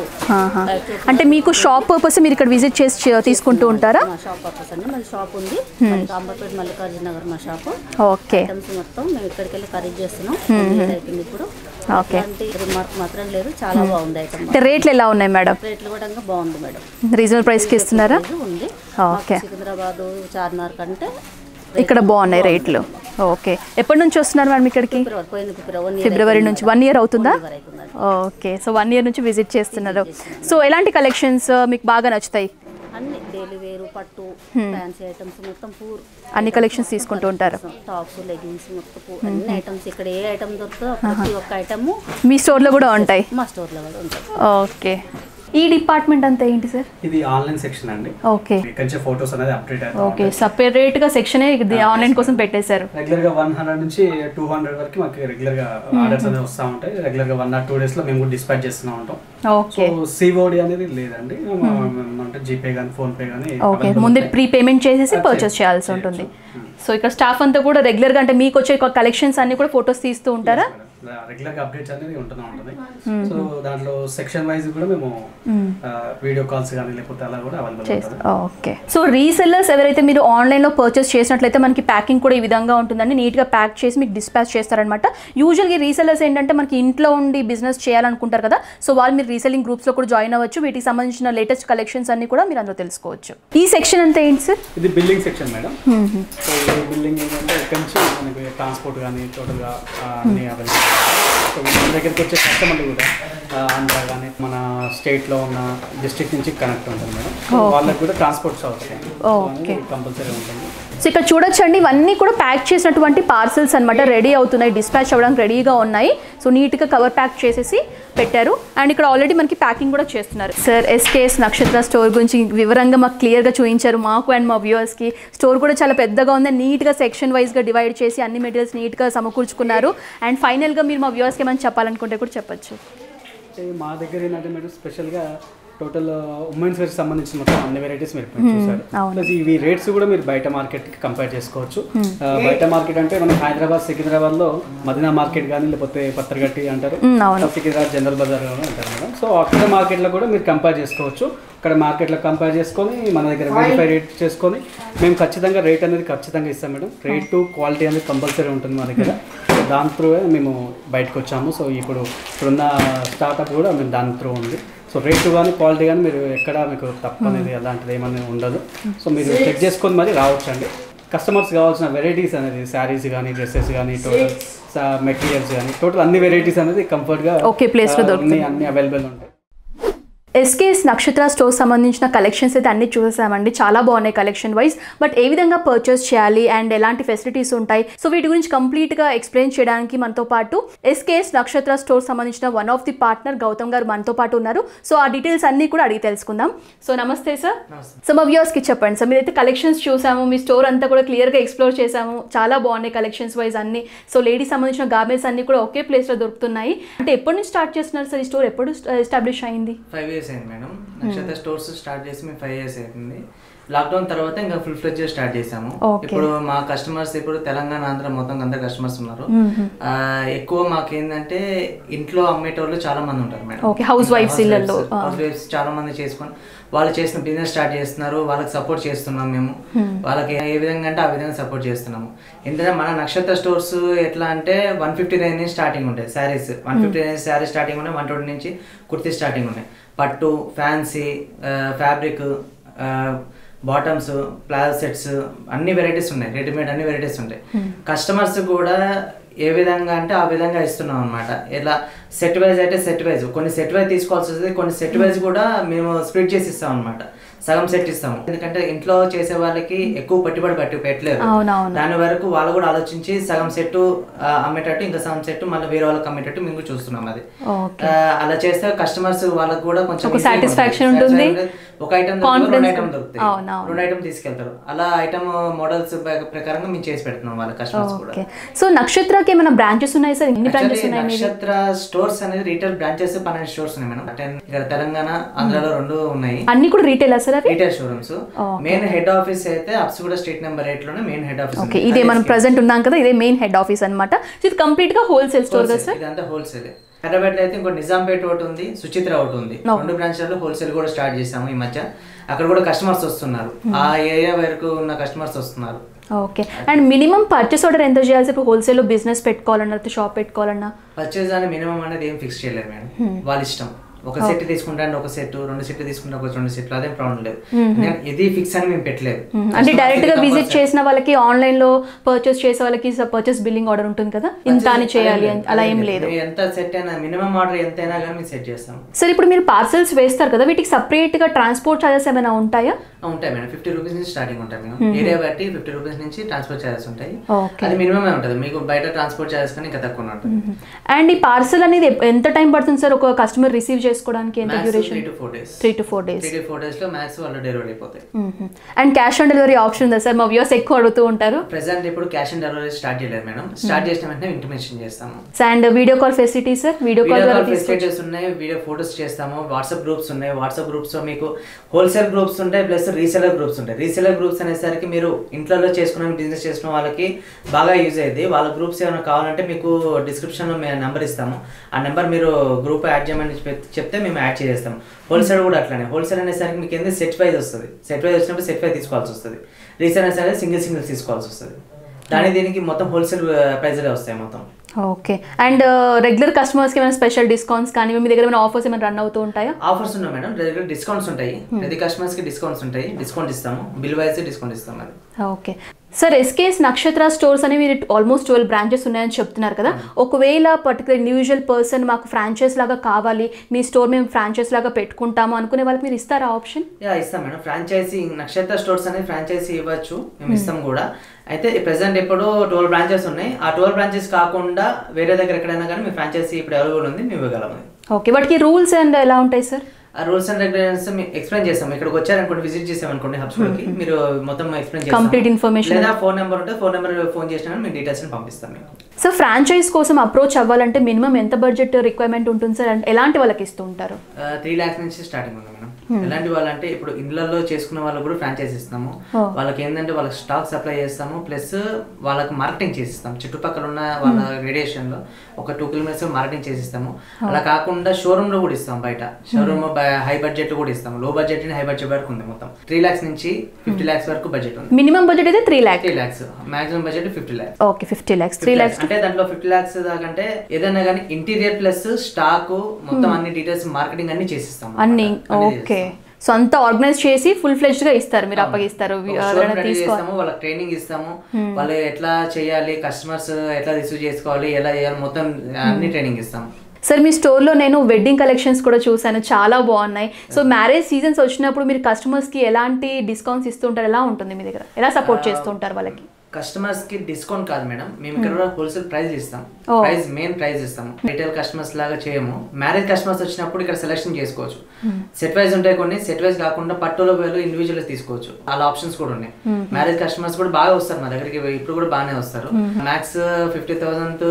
అంటే మీకు షాప్ పర్పస్ మీరు ఇక్కడ విజిట్ చేసి తీసుకుంటూ ఉంటారా? మా షాప్ పర్పస్ అండి, మాది షాప్ ఉంది కాంబర్పేట మల్లికార్జున నగర్ మా షాప్. ఓకే, ఐటమ్స్ మొత్తం మేము ఇక్కడికి వెళ్ళి ఖరీదు చేస్తున్నాం. అయిపోయింది ఇప్పుడు. ఓకే, రిమార్క్ మాత్రం లేదు, చాలా బాగుంది ఐటమ్. రేట్లు ఎలా ఉన్నాయి మేడం? రేట్లు కూడా బాగుంది మేడం, రీజనబుల్ ప్రైస్కి ఇస్తున్నారా? ఉంది. ఓకే, సికింద్రాబాద్ చార్మినార్ కంటే ఇక్కడ బాగున్నాయి రేట్లు. ఓకే, ఎప్పటి నుంచి వస్తున్నారు మేడం ఇక్కడికి? ఫిబ్రవరి నుంచి. 1 year అవుతుందా? ఓకే, సో 1 year నుంచి విజిట్ చేస్తున్నారు. సో ఎలాంటి కలెక్షన్స్ మీకు బాగా నచ్చుతాయి? అన్ని డైలీ వేరు, పట్టు, ఫ్యాన్సీ ఐటమ్స్ మొత్తం అన్ని కలెక్షన్స్ తీసుకుంటూ ఉంటారు. టాప్స్, లెగిన్స్ మొత్తం అన్ని ఐటమ్స్ ఇక్కడ ఏ ఐటమ్ దొరుకుతుందో ప్రతి ఒక్క ఐటమ్ మీ స్టోర్లో కూడా ఉంటాయి? మా స్టోర్లో కూడా ఉంటాయి. ఓకే, ఈ డిపార్ట్మెంట్ అంతా ఏంటి సార్? ఇది ఆన్లైన్ సెక్షన్ అండి. ఓకే, కొంచెం ఫోటోస్ అనేది అప్డేట్ అవుతాయి. ఓకే, సెపరేట్ గా సెక్షన్ ఆన్లైన్ కోసం పెట్టేశారు. రెగ్యులర్ గా 100 నుంచి 200 వరకు మాకు రెగ్యులర్ గా ఆర్డర్స్ అనేది వస్తూ ఉంటాయి. రెగ్యులర్ గా 1 or 2 days లో మేము కూడా డిస్పాచ్ చేస్తూ ఉంటాం. ఓకే, సో సిఓడి అనేది లేదండి, అంటే జీపే కానీ ఫోన్ పే కానీ. ఓకే, ముందే ప్రీ పేమెంట్ చేసేసి పర్చేస్ చేయాల్సి ఉంటుంది. సో ఇక్కడ స్టాఫ్ అంతా కూడా రెగ్యులర్ గా అంటే మీకు వచ్చే కలెక్షన్స్ అన్ని కూడా ఫొటోస్ తీస్తూ ఉంటారా? రెగ్యులర్ గా అప్డేట్స్ అనేది ఉంటూనే ఉంటుంది. సో దాంట్లో సెక్షన్ వైజ్ కూడా మేము వీడియో కాల్స్ కానీ లేకపోతే అలా కూడా అవైలబుల్ ఉంటుంది. ఓకే. సో రీసెల్లర్స్ ఎవరైతే మీరు ఆన్లైన్ లో పర్చేస్ చేసినట్లయితే మనకి ప్యాకింగ్ కూడా ఈ విధంగా ఉంటుందండి. నీట్ గా ప్యాక్ చేసి మీకు డిస్పాచ్ చేస్తారనమాట. యూజువల్గా రీసెల్లర్స్ ఏంటంటే మనకి ఇంట్లో ఉండి బిజినెస్ చేయాలనుకుంటారు కదా, సో వాళ్ళు మీరు రీసెల్లింగ్ గ్రూప్స్ లో కూడా జాయిన్ అవ్వచ్చు. వీటికి సంబంధించిన లేటెస్ట్ కలెక్షన్స్ అన్ని కూడా మీరు అందులో తెలుసుకోవచ్చు. ఈ సెక్షన్ అంతా ఏంటి సార్? ఇది బిల్డింగ్ సెక్షన్ మేడం. సో ఈ బిల్డింగ్ ఏంటంటే ఇక్కడ నుంచి మనకి ట్రాన్స్పోర్ట్ కానీ టోటల్గా అన్ని అవైలబుల్. సో మన దగ్గరికి వచ్చే కస్టమర్లు కూడా ఆంధ్ర కానీ మన స్టేట్లో ఉన్న డిస్ట్రిక్ట్ నుంచి కనెక్ట్ ఉంటుంది మేడం. వాళ్ళకి కూడా ట్రాన్స్పోర్ట్స్ అవసరం కంపల్సరీ ఉంటుంది. సో ఇక్కడ చూడొచ్చండి, ఇవన్నీ కూడా ప్యాక్ చేసినటువంటి పార్సల్స్ అనమాట. రెడీ అవుతున్నాయి, డిస్పాచ్ అవ్వడానికి రెడీగా ఉన్నాయి. సో నీట్గా కవర్ ప్యాక్ చేసేసి పెట్టారు. అండ్ ఇక్కడ ఆల్రెడీ మనకి ప్యాకింగ్ కూడా చేస్తున్నారు. సార్ SKS నక్షత్ర స్టోర్ గురించి వివరంగా మాకు క్లియర్గా చూపించారు మాకు అండ్ మా వ్యూవర్స్కి. స్టోర్ కూడా చాలా పెద్దగా ఉంది, నీట్గా సెక్షన్ వైజ్గా డివైడ్ చేసి అన్ని మెటీరియల్స్ నీట్గా సమకూర్చుకున్నారు. అండ్ ఫైనల్గా మీరు మా వ్యూవర్స్కి ఏమైనా చెప్పాలనుకుంటే కూడా చెప్పచ్చు. మా దగ్గర ఏంటంటే మీరు స్పెషల్గా టోటల్ ఉమెన్స్ వేర్కి సంబంధించిన మొత్తం అన్ని వెరైటీస్ మీరు చూసారు. ప్లస్ ఇవి రేట్స్ కూడా మీరు బయట మార్కెట్కి కంపేర్ చేసుకోవచ్చు. బయట మార్కెట్ అంటే మనం హైదరాబాద్ సికింద్రాబాద్లో మదీనా మార్కెట్ కానీ లేకపోతే పత్రగట్టి అంటారు, సికింద్రాబాద్ జనరల్ బజార్ కానీ అంటారు మేడం. సో అక్కడ మార్కెట్లో కూడా మీరు కంపేర్ చేసుకోవచ్చు. అక్కడ మార్కెట్లో కంపేర్ చేసుకొని మన దగ్గర వెరిఫై రేట్ చేసుకొని మేము ఖచ్చితంగా రేట్ అనేది ఖచ్చితంగా ఇస్తాం మేడం. రేటు క్వాలిటీ అనేది కంపల్సరీ ఉంటుంది మా దగ్గర. దాని త్రూ మేము బయటకు వచ్చాము. సో ఇప్పుడున్న స్టార్ట్అప్ కూడా మేము దాని త్రూ ఉంది. సో రేటు కానీ క్వాలిటీ కానీ మీరు ఎక్కడ మీకు తప్పు అనేది అలాంటిది ఏమన్నా ఉండదు. సో మీరు చెక్ చేసుకొని మరి రావచ్చండి. కస్టమర్స్ కావాల్సిన వెరైటీస్ అనేది శారీస్ కానీ డ్రెస్సెస్ కానీ టోటల్ మెటీరియల్స్ కానీ టోటల్ అన్ని వెరైటీస్ అనేది కంఫర్ట్గా ఓకే ప్లేస్లో దొరుకుతాయి, అన్ని అవైలబుల్ ఉంటాయి. SKS నక్షత్ర స్టోర్ సంబంధించిన కలెక్షన్స్ అయితే అన్ని చూసామండి. చాలా బాగున్నాయి కలెక్షన్ వైజ్. బట్ ఏ విధంగా పర్చేస్ చేయాలి అండ్ ఎలాంటి ఫెసిలిటీస్ ఉంటాయి, సో వీటి గురించి కంప్లీట్గా ఎక్స్ప్లెయిన్ చేయడానికి మనతో పాటు SKS నక్షత్ర స్టోర్ సంబంధించిన one of the partner Gautam garu మనతో పాటు ఉన్నారు. సో ఆ డీటెయిల్స్ అన్ని కూడా అడిగి తెలుసుకుందాం. సో నమస్తే సార్. సో మా వ్యూవర్స్కి చెప్పండి సార్, మీరైతే కలెక్షన్స్ చూసాము, మీ స్టోర్ అంతా కూడా క్లియర్గా ఎక్స్ప్లోర్ చేసాము. చాలా బాగున్నాయి కలెక్షన్స్ వైజ్ అన్ని. సో లేడీస్ సంబంధించిన గార్మెంట్స్ అన్ని కూడా ఒకే ప్లేస్లో దొరుకుతున్నాయి. అంటే ఎప్పటి నుంచి స్టార్ట్ చేస్తున్నారు సార్? ఈ స్టోర్ ఎప్పుడు ఎస్టాబ్లిష్ అయింది? 5 years అయింది మేడం. నక్షత్ర స్టోర్స్ స్టార్ట్ చేసి మేము 5 years అవుతుంది. లాక్డౌన్ తర్వాత ఇంకా ఫుల్ ఫ్లెడ్జ్ స్టార్ట్ చేసాము. ఇప్పుడు మా కస్టమర్స్ ఇప్పుడు తెలంగాణ ఆంధ్ర మొత్తం అందరు కస్టమర్స్ ఉన్నారు. ఎక్కువ మాకేందంటే ఇంట్లో అమ్మేటోళ్ళు చాలా మంది ఉంటారు మేడం. హౌస్ వైఫ్స్ చాలా మంది చేసుకొని వాళ్ళు చేసిన బిజినెస్ స్టార్ట్ చేస్తున్నారు. వాళ్ళకి సపోర్ట్ చేస్తున్నాం మేము. వాళ్ళకి ఏ విధంగా అంటే ఆ విధంగా సపోర్ట్ చేస్తున్నాము. ఎందుకంటే మన నక్షత్ర స్టోర్స్ ఎట్లా అంటే 159 నుంచి స్టార్టింగ్ ఉంటాయి శారీస్. 159 శారీస్ స్టార్టింగ్ ఉన్నాయి, 120 నుంచి కుర్తీ స్టార్టింగ్ ఉన్నాయి. పట్టు, fancy, fabric, bottoms, palazzo sets అన్ని వెరైటీస్ ఉన్నాయి. రెడీమేడ్ అన్ని వెరైటీస్ ఉంటాయి. కస్టమర్స్ కూడా ఏ విధంగా అంటే ఆ విధంగా ఇస్తున్నాం అనమాట. ఇలా సెట్ వైజ్ అయితే సెట్ వైజ్, కొన్ని సెట్ వైజ్ తీసుకోవాల్సి వస్తుంది, కొన్ని సెట్ వైజ్ కూడా మేము స్ప్లిట్ చేసి ఇస్తాం అనమాట. సగం సెట్ ఇస్తాము. ఎందుకంటే ఇంట్లో చేసే వాళ్ళకి ఎక్కువ పెట్టుబడి పెట్టలేదు. దాని వరకు వాళ్ళు కూడా ఆలోచించి సగం సెట్ అమ్మేటట్టు ఇంకా సగం సెట్ మళ్ళీ వేరే వాళ్ళకి అమ్మేటట్టు మేము చూస్తున్నాం. అది అలా చేస్తే కస్టమర్స్ వాళ్ళకి కూడా కొంచెం సాటిస్ఫాక్షన్ ఉంటుంది. ఒక ఐటమ్ 2 ఐటమ్ దొరుకుతాయి, 2 ఐటమ్ తీసుకెళ్తారు. అలా ఐటమ్ మోడల్స్ ప్రకారంగా మేము చేసి పెడుతున్నాం వాళ్ళ కస్టమర్స్ కూడా. సో నక్షత్రకి ఏమైనా బ్రాంచెస్ ఉన్నాయి సార్? ఎన్ని బ్రాంచెస్ ఉన్నాయి? నక్షత్ర స్టోర్స్ అనేది రీటైల్ బ్రాంచెస్ 12 స్టోర్స్ ఉన్నాయి మేడం. 10 ఇక్కడ తెలంగాణ ఆంధ్రాలో 2 ఉన్నాయి. అన్ని కూడా retail sir? Retail showrooms. Main head office అయితే హబ్సిగూడ స్ట్రీట్ నెంబర్ 8 లోనే మెయిన్ హెడ్ ఆఫీస్. ఓకే, ఇదే మనం ప్రెజెంట్ ఉన్నాం కదా, ఇదే మెయిన్ హెడ్ ఆఫీస్ అన్నమాట. ఇది కంప్లీట్ గా హోల్సేల్ స్టోర్ కదా సార్? ఇదంతా హోల్సేల్. హైదరాబాద్ లో అయితే ఇంకో నిజాంపేట్ ఒకటి ఉంది, సుచిత్ర ఒకటి ఉంది. 2 బ్రాంచ్లలో హోల్సేల్ కూడా స్టార్ట్ చేసాము ఈ మధ్య. అక్కడ కూడా కస్టమర్స్ వస్తున్నారు, ఆ ఏరియా వరకు ఉన్న కస్టమర్స్ వస్తున్నారు. Okay. And minimum purchase order ఎంత చేయాలి? ఇప్పుడు హోల్సేల్ లో బిజినెస్ పెట్టుకోవాలన్నా షాప్ పెట్టుకోవాలన్నా పర్చేస్ అని మినిమం అనేది ఏం ఫిక్స్ చేయలేదు మేడం. వాళ్ళ ఇష్టం. ఒక సెట్ తీసుకుంటా అంటే ఒక సెట్, 2 సెట్లు తీసుకుంటే ఒక 2 సెట్లు, అదేం ప్రాబ్లం లేదు. ఇది ఫిక్స్ అని మేము పెట్టలేదు. అంటే డైరెక్ట్ గా విజిట్ చేసిన వాళ్ళకి, ఆన్లైన్ లో పర్చేస్ చేసే వాళ్ళకి పర్చేస్ బిల్లింగ్ ఆర్డర్ ఉంటుంది కదా, ఇంత అని చేయాలి అలా ఏం లేదు. ఎంత సెట్ అయినా మినిమం ఆర్డర్ ఎంత అయినా కానీ మేము సెట్ చేస్తాం. సార్ ఇప్పుడు మీరు పార్సల్స్ వేస్తారు కదా, వీటికి సపరేట్ గా ట్రాన్స్పోర్ట్ చార్జెస్ ఏమైనా ఉంటాయా? ఉంటాయి మేడం. 50 రూపీస్ నుంచి స్టార్టింగ్ ఉంటాయి మేడం. ఏరియా బట్టి 50 రూపీస్ నుంచి ట్రాన్స్పోర్ట్ చార్జెస్ ఉంటాయి. అది మినిమం ఉంటుంది. మీకు బయట ట్రాన్స్పోర్ట్ చార్జెస్ కానీ ఇంకా తక్కువ ఉంటుంది. అండ్ ఈ పార్సల్ అనేది ఎంత టైం పడుతుంది సార్ ఒక కస్టమర్ రిసీవ్ చేసుకోవడానికి ఎంత duration? 3 to 4 days. 3 to 4 days. 3 to 4 days లో మ్యాక్స్ వాళ్ళు డెలివరీ అయిపోతాయి. And cash on delivery option ఉందా సార్? మా వ్యూవర్స్ ఎక్కువ అడుగుతూ ఉంటారు. ప్రెసెంట్ ఇప్పుడు క్యాష్ ఆన్ డెలివరీ స్టార్ట్ చేయలేదు మేడం. స్టార్ట్ చేసిన వెంటనే ఇంటిమేషన్ చేస్తాము. And video call facility sir? Video call facilities ఉన్నాయి, వీడియో ఫోటోస్ చేస్తాము. వాట్సాప్ గ్రూప్స్ ఉన్నాయి. వాట్సాప్ గ్రూప్స్ లో మీకు హోల్సేల్ గ్రూప్స్ ఉంటాయి, ప్లస్ రీసెలర్ గ్రూప్స్ ఉంటాయి. రీసెలర్ గ్రూప్స్ అనేసరికి మీరు ఇంట్లో చేసుకున్న బిజినెస్ చేసుకున్న వాళ్ళకి బాగా యూజ్ అయ్యింది. వాళ్ళ గ్రూప్స్ ఏమైనా కావాలంటే మీకు డిస్క్రిప్షన్లో మేము నెంబర్ ఇస్తాము. ఆ నెంబర్ మీరు గ్రూప్ యాడ్ చేయమని చెప్తే మేము యాడ్ చేస్తాము. హోల్సేల్ కూడా అట్లానే. హోల్సేల్ అనేసరికి మీకు ఏంటంటే సెట్ వైజ్ వస్తుంది. సెట్ వైజ్ వచ్చినప్పుడు సెట్ వైజ్ తీసుకోవాల్సి వస్తుంది. రీసేల్ అనేసరికి సింగిల్ తీసుకోవాల్సి వస్తుంది. దీనికి మొత్తం హోల్సేల్ ప్రైజ్లే వస్తాయి మొత్తం. ఓకే. అండ్ రెగ్యులర్ కస్టమర్స్కి ఏమైనా స్పెషల్ డిస్కౌంట్స్ కానీ మీ దగ్గర ఏమైనా ఆఫర్స్ ఏమైనా రన్ అవుతూ ఉంటాయా? ఆఫర్స్ ఉన్నాయి మేడం. రెగ్యులర్ డిస్కౌంట్స్ ఉంటాయి. ప్రతి కస్టమర్స్కి డిస్కౌంట్స్ ఉంటాయి. డిస్కౌంట్ ఇస్తాము. బిల్ వైజ్ డిస్కౌంట్ ఇస్తాము. అది okay sir. SKS Nakshatra stores అని మీరు ఆల్మోస్ట్ 12 బ్రాంచెస్ ఉన్నాయని చెప్తున్నారు కదా. ఒకవేళ పర్టికులర్ ఇండివిజువల్ పర్సన్ మాకు ఫ్రాంచైజ్ లాగా కావాలి, మీ స్టోర్ మేము ఫ్రాంచైజ్ లాగా పెట్టుకుంటాము అనుకునే వాళ్ళకి మీరు ఇస్తారా ఆప్షన్? ఇస్తాం మేడం. ఫ్రాంచైజీ నక్షత్ర స్టోర్స్ అనేది ఫ్రాంచైజీ ఇవ్వచ్చు, మేము ఇస్తాం కూడా. అయితే ప్రెసెంట్ ఇప్పుడు 12 బ్రాంచెస్ ఉన్నాయి. ఆ 12 బ్రాంచెస్ కాకుండా వేరే దగ్గర ఎక్కడైనా కానీ మీ ఫ్రాంచైజీ ఇప్పుడు అవైలబుల్ ఉంది, మేము ఇవ్వగలము. ఓకే. వాటికి రూల్స్ అండ్ ఎలా ఉంటాయి సార్? ఆ రూల్స్ అండ్ రెగ్యులేషన్స్ ఎక్స్ప్లెయిన్ చేస్తాం. ఇక్కడికి వచ్చారనుకోండి, విజిట్ చేసామనుకోండి హబ్స్కి, మీరు మొత్తం ఎక్స్ప్లెయిన్ చేస్తాం. Complete information. లేదా ఫోన్ నెంబర్ ఉంటే ఫోన్ నెంబర్ ఫోన్ చేసినా మీ డీటెయిల్స్ పంపిస్తాం మీకు. సో ఫ్రాంచైజ్ కోసం అప్రోచ్ అవ్వాలంటే మినిమం ఎంత బడ్జెట్ రిక్వైర్మెంట్ ఉంటుంది సార్? అంటే ఎలాంటి వాళ్ళకి ఇస్తూ ఉంటారు? 3 lakhs నుంచి స్టార్టింగ్ ఉంది మేడం. ఎలాంటి వాళ్ళంటే ఇప్పుడు ఇళ్లలో చేసుకున్న వాళ్ళకి కూడా ఫ్రాంచైజ్ ఇస్తాము. వాళ్ళకి ఏంటంటే వాళ్ళకి స్టాక్ సప్లై చేస్తాము, ప్లస్ వాళ్ళకి మార్కెటింగ్ చేసిస్తాం. చుట్టుపక్కల ఉన్న వాళ్ళ రేడియేషన్ లో ఒక 2 kilometers మార్కెటింగ్ చేసిస్తాము. అలా కాకుండా షోరూమ్ లో కూడా ఇస్తాం. బయట షోరూమ్ హై బడ్జెట్ కూడా ఇస్తాము. లో బడ్జెట్ హై బడ్జెట్ వరకు ఉంది. మొత్తం 3 lakhs నుంచి 50 lakhs వరకు బడ్జెట్ ఉంది. మినిమం బడ్జెట్ అయితే 3 lakhs. Maximum budget 50 lakhs. Okay, 50 lakhs. 3 lakhs అంటే దాంట్లో 50 lakhs దాకంటే ఏదైనా కానీ ఇంటీరియర్ ప్లస్ స్టాక్ మొత్తం అన్ని డీటెయిల్స్ మార్కెటింగ్ అన్ని చేసిస్తాం అన్ని. ఓకే. సో అంతా ఆర్గనైజ్ చేసి ఫుల్ ఫ్లెడ్జ్డ్ గా ఇస్తారు, మీరు అప్పగిస్తారు. వాళ్ళకి ట్రైనింగ్ ఇస్తాము. వాళ్ళు ఎట్లా చేయాలి, కస్టమర్స్ ఎట్లా రిసీవ్ చేసుకోవాలి, ఎలా చేయాలి, మొత్తం అన్ని ట్రైనింగ్ ఇస్తాము. సార్ మీ స్టోర్లో నేను వెడ్డింగ్ కలెక్షన్స్ కూడా చూసాను, చాలా బాగున్నాయి. సో మ్యారేజ్ సీజన్స్ వచ్చినప్పుడు మీరు కస్టమర్స్కి ఎలాంటి డిస్కౌంట్స్ ఇస్తుంటారు? ఎలా ఉంటుంది మీ దగ్గర? ఎలా సపోర్ట్ చేస్తుంటారు వాళ్ళకి? కస్టమర్స్ కి డిస్కౌంట్ కాదు మేడం, మేము ఇక్కడ హోల్సేల్ ప్రైస్ ఇస్తాం. మెయిన్ ప్రైస్ ఇస్తాము. రీటైల్ కస్టమర్స్ లాగా చేయము. మ్యారేజ్ కస్టమర్స్ వచ్చినప్పుడు ఇక్కడ సెలెక్షన్ చేసుకోవచ్చు. సెట్ వైజ్ ఉంటాయి కొన్ని. సెట్ వైజ్ కాకుండా పట్టులో వేలు ఇండివిజువల్ తీసుకోవచ్చు. అలా ఆప్షన్స్ కూడా ఉన్నాయి. మ్యారేజ్ కస్టమర్స్ కూడా బాగా వస్తారు మా దగ్గరికి. ఇప్పుడు కూడా బాగానే వస్తారు. మ్యాక్స్ 50,000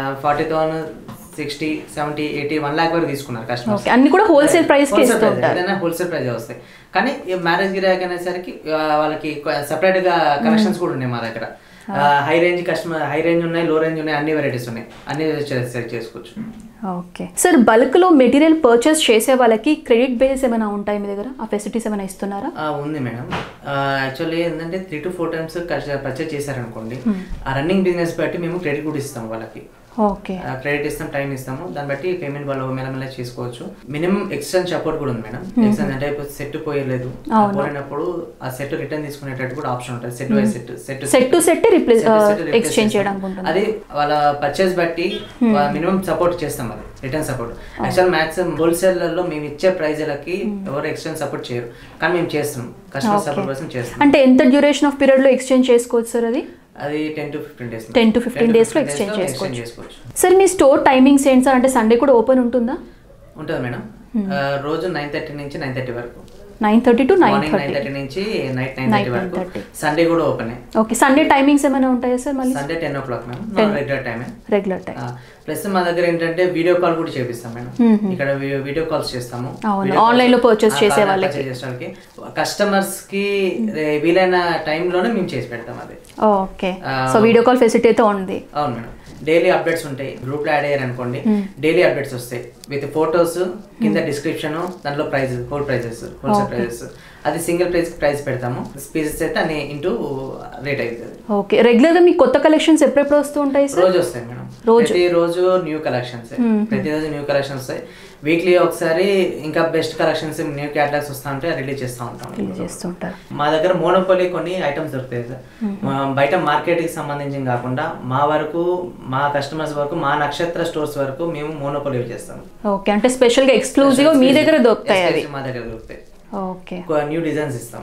40,000 60, 70, 80, 1 lakh వరకు తీసుకున్నారు కస్టమర్స్. అన్ని కూడా హోల్సేల్ ప్రైస్ కి ఇస్తుంటారు. ఏదైనా హోల్సేల్ ప్రైస్ వస్తాయి. కానీ మ్యారేజ్ గిరాక్ అనేసరికి వాళ్ళకి సెపరేట్ గా కలెక్షన్స్ కూడా ఉన్నాయి మా దగ్గర. High range customer, high range ఉన్నాయి, లో రేంజ్ ఉన్నాయి, అన్ని వెరైటీస్ ఉన్నాయి. అన్ని చేసుకోవచ్చు. Okay sir. బల్క్ లో మెటీరియల్ పర్చేస్ చేసే వాళ్ళకి క్రెడిట్ బేస్ ఏమైనా ఉంటాయి మీ దగ్గర? ఆ ఫెసిలిటీస్ ఏమైనా ఇస్తున్నారా? ఉంది మేడం. యాక్చువల్లీ ఏంటంటే 3 to 4 times పర్చేస్ చేశారనుకోండి, ఆ రన్నింగ్ బిజినెస్ బట్టి మేము క్రెడిట్ కూడా ఇస్తాం వాళ్ళకి. ఓకే. క్రెడిట్ ఇస్తాం, టైం ఇస్తాము. దాన్ని బట్టి పేమెంట్ వాళ్ళు మెల్లమెల్ల చేసుకోవచ్చు. మినిమం ఎక్స్చేంజ్ సపోర్ట్ కూడా ఉంది మేడం. ఎక్స్చేంజ్ అంటే ఇప్పుడు సెట్ పోయలేదు, పోయినప్పుడు ఆ సెట్ రిటర్న్ తీసుకునేటట్టు కూడా ఆప్షన్ ఉంటుంది. సెట్ బై సెట్ ఎక్స్చేంజ్ చేయడానికి. అది వాళ్ళ పర్చేస్ బట్టి మినిమం సపోర్ట్ చేస్తాం. అది రిటర్న్ సపోర్ట్. యాక్చువల్ మాక్సిమం హోల్సేలర్లో మేము ఇచ్చే ప్రైజ్లకి ఎవరు ఎక్స్చేంజ్ సపోర్ట్ చేయరు, కానీ మేము చేస్తున్నాం. కస్టమర్ సపోర్ట్ కోసం చేస్తాం. అంటే ఎంత డ్యూరేషన్ ఆఫ్ పీరియడ్ లో ఎక్స్చేంజ్ చేసుకోవచ్చు సార్? అది 10 to 15 days. 10 to 15 days లో ఎక్స్చేంజ్ చేసుకోవచ్చు. సార్ మీ స్టోర్ టైమింగ్స్ ఏంటి సార్? అంటే సండే కూడా ఓపెన్ ఉంటుందా? ఉంటుంది మేడం. రోజు 9:30 నుంచి 9:30 వరకు. 9:30 to 9:30 నుంచి నైట్ 9:30 వరకు. సండే కూడా ఓపెన్. ఓకే. సండే టైమింగ్స్ ఏమైనా ఉంటాయా సార్? మళ్ళీ Sunday 10 o'clock madam. Regular time. Plus మా దగ్గర ఏంటంటే వీడియో కాల్ కూడా చేపిస్తాం మేడం. ఇక్కడ వీడియో కాల్స్ చేస్తాము. ఆన్లైన్ లో పర్చేస్ చేసే వాళ్ళకి, కస్టమర్స్ కి వీలైన టైంలోనే మేము చేసి పెడతాం. అది okay. So video call facility అయితే ఉంది. అవును మేడం. డైలీ అప్డేట్స్ ఉంటాయి. గ్రూప్ లో యాడ్ అయ్యారు అనుకోండి, డైలీ అప్డేట్స్ వస్తాయి విత్ ఫోటోస్, కింద డిస్క్రిప్షన్, దాంట్లో ప్రైస్, హోల్సేల్ ప్రైజెస్. అది సింగిల్ ప్రైస్ పెడతాము. పీసెస్ అయితే అన్ని ఇంటూ రేట్ అవుతుంది. ఓకే. రెగ్యులర్ గా మీ కొత్త కలెక్షన్స్ ఎప్పుడెప్పుడు వస్తూ ఉంటాయి సార్? రోజు వస్తాయి మేడం. ప్రతిరోజు న్యూ కలెక్షన్స్. ప్రతిరోజు న్యూ కలెక్షన్స్ వస్తాయి. వీక్లీ ఒకసారి ఇంకా బెస్ట్ కలెక్షన్స్, న్యూ క్యాటలాగ్స్ వస్తూ ఉంటే రిలీజ్ చేస్తూ ఉంటాం. మా దగ్గర మోనోపోలీ కొన్ని ఐటమ్స్ దొరుకుతాయి సార్. బయట మార్కెట్ కి సంబంధించి కాకుండా మా వరకు, మా కస్టమర్స్ వరకు, మా నక్షత్ర స్టోర్స్ వరకు మేము మోనోపోలీ చేస్తాం. ఓకే. అంటే స్పెషల్ గా ఎక్స్క్లూజివ్ గా మీ దగ్గర దొరుకుతాయి? మా దగ్గర దొరుకుతాయి. ఓకే. న్యూ డిజైన్స్ ఇస్తాము.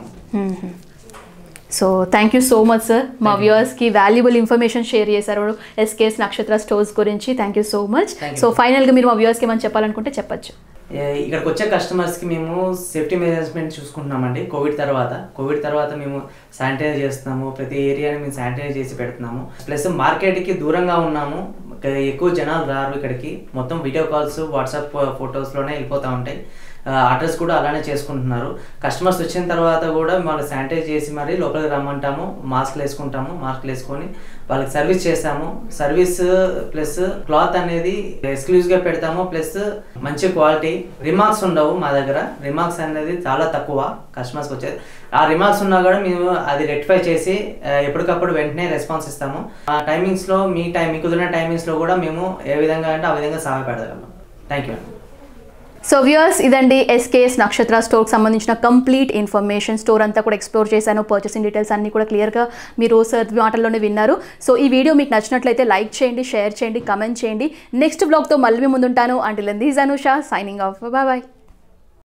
So thank you so much sir. మా వ్యూవర్స్కి వాల్యుబుల్ ఇన్ఫర్మేషన్ షేర్ చేశారు ఎస్కేఎస్ నక్షత్ర స్టోర్స్ గురించి. Thank you so much. So ఫైనల్గా మీరు మా వ్యూవర్స్కి ఏమైనా చెప్పాలనుకుంటే చెప్పచ్చు. ఇక్కడికి వచ్చే కస్టమర్స్కి మేము సేఫ్టీ మేనేజ్మెంట్ చూసుకుంటున్నామండి. కోవిడ్ తర్వాత మేము శానిటైజ్ చేస్తున్నాము, ప్రతి ఏరియాని మేము శానిటైజ్ చేసి పెడుతున్నాము. ప్లస్ మార్కెట్కి దూరంగా ఉన్నాము, ఎక్కువ జనాలు రారు ఇక్కడికి. మొత్తం వీడియో కాల్స్, వాట్సాప్ ఫొటోస్లోనే వెళ్ళిపోతూ ఉంటాయి. అడ్రస్ కూడా అలానే చేసుకుంటున్నారు. కస్టమర్స్ వచ్చిన తర్వాత కూడా వాళ్ళు శానిటైజ్ చేసి మరి లోపలికి రమ్మంటాము, మాస్క్లు వేసుకొని వాళ్ళకి సర్వీస్ చేస్తాము. సర్వీస్ ప్లస్ క్లాత్ అనేది ఎక్స్క్లూజివ్గా పెడతాము. ప్లస్ మంచి క్వాలిటీ, రిమార్క్స్ ఉండవు మా దగ్గర. రిమార్క్స్ అనేది చాలా తక్కువ కస్టమర్స్కి వచ్చేది. ఆ రిమార్క్స్ ఉన్నా కూడా మేము అది రెక్టిఫై చేసి ఎప్పటికప్పుడు వెంటనే రెస్పాన్స్ ఇస్తాము. ఆ టైమింగ్స్లో మీకు కుదిరిన టైమింగ్స్లో కూడా మేము ఏ విధంగా అంటే ఆ విధంగా సహాయపడగలము. Thank you. సో వ్యూయర్స్, ఇదండి ఎస్కేఎస్ నక్షత్ర స్టోర్కి సంబంధించిన కంప్లీట్ ఇన్ఫర్మేషన్. స్టోర్ అంతా కూడా ఎక్స్ప్లోర్ చేశాను, పర్చేసింగ్ డీటెయిల్స్ అన్నీ కూడా క్లియర్గా మీరు సార్ మాటల్లోనే విన్నారు. సో ఈ వీడియో మీకు నచ్చినట్లయితే లైక్ చేయండి, షేర్ చేయండి, కమెంట్ చేయండి. నెక్స్ట్ బ్లాగ్తో మళ్ళీ మీ ముందుంటాను. Until then this Anusha signing off. Bye.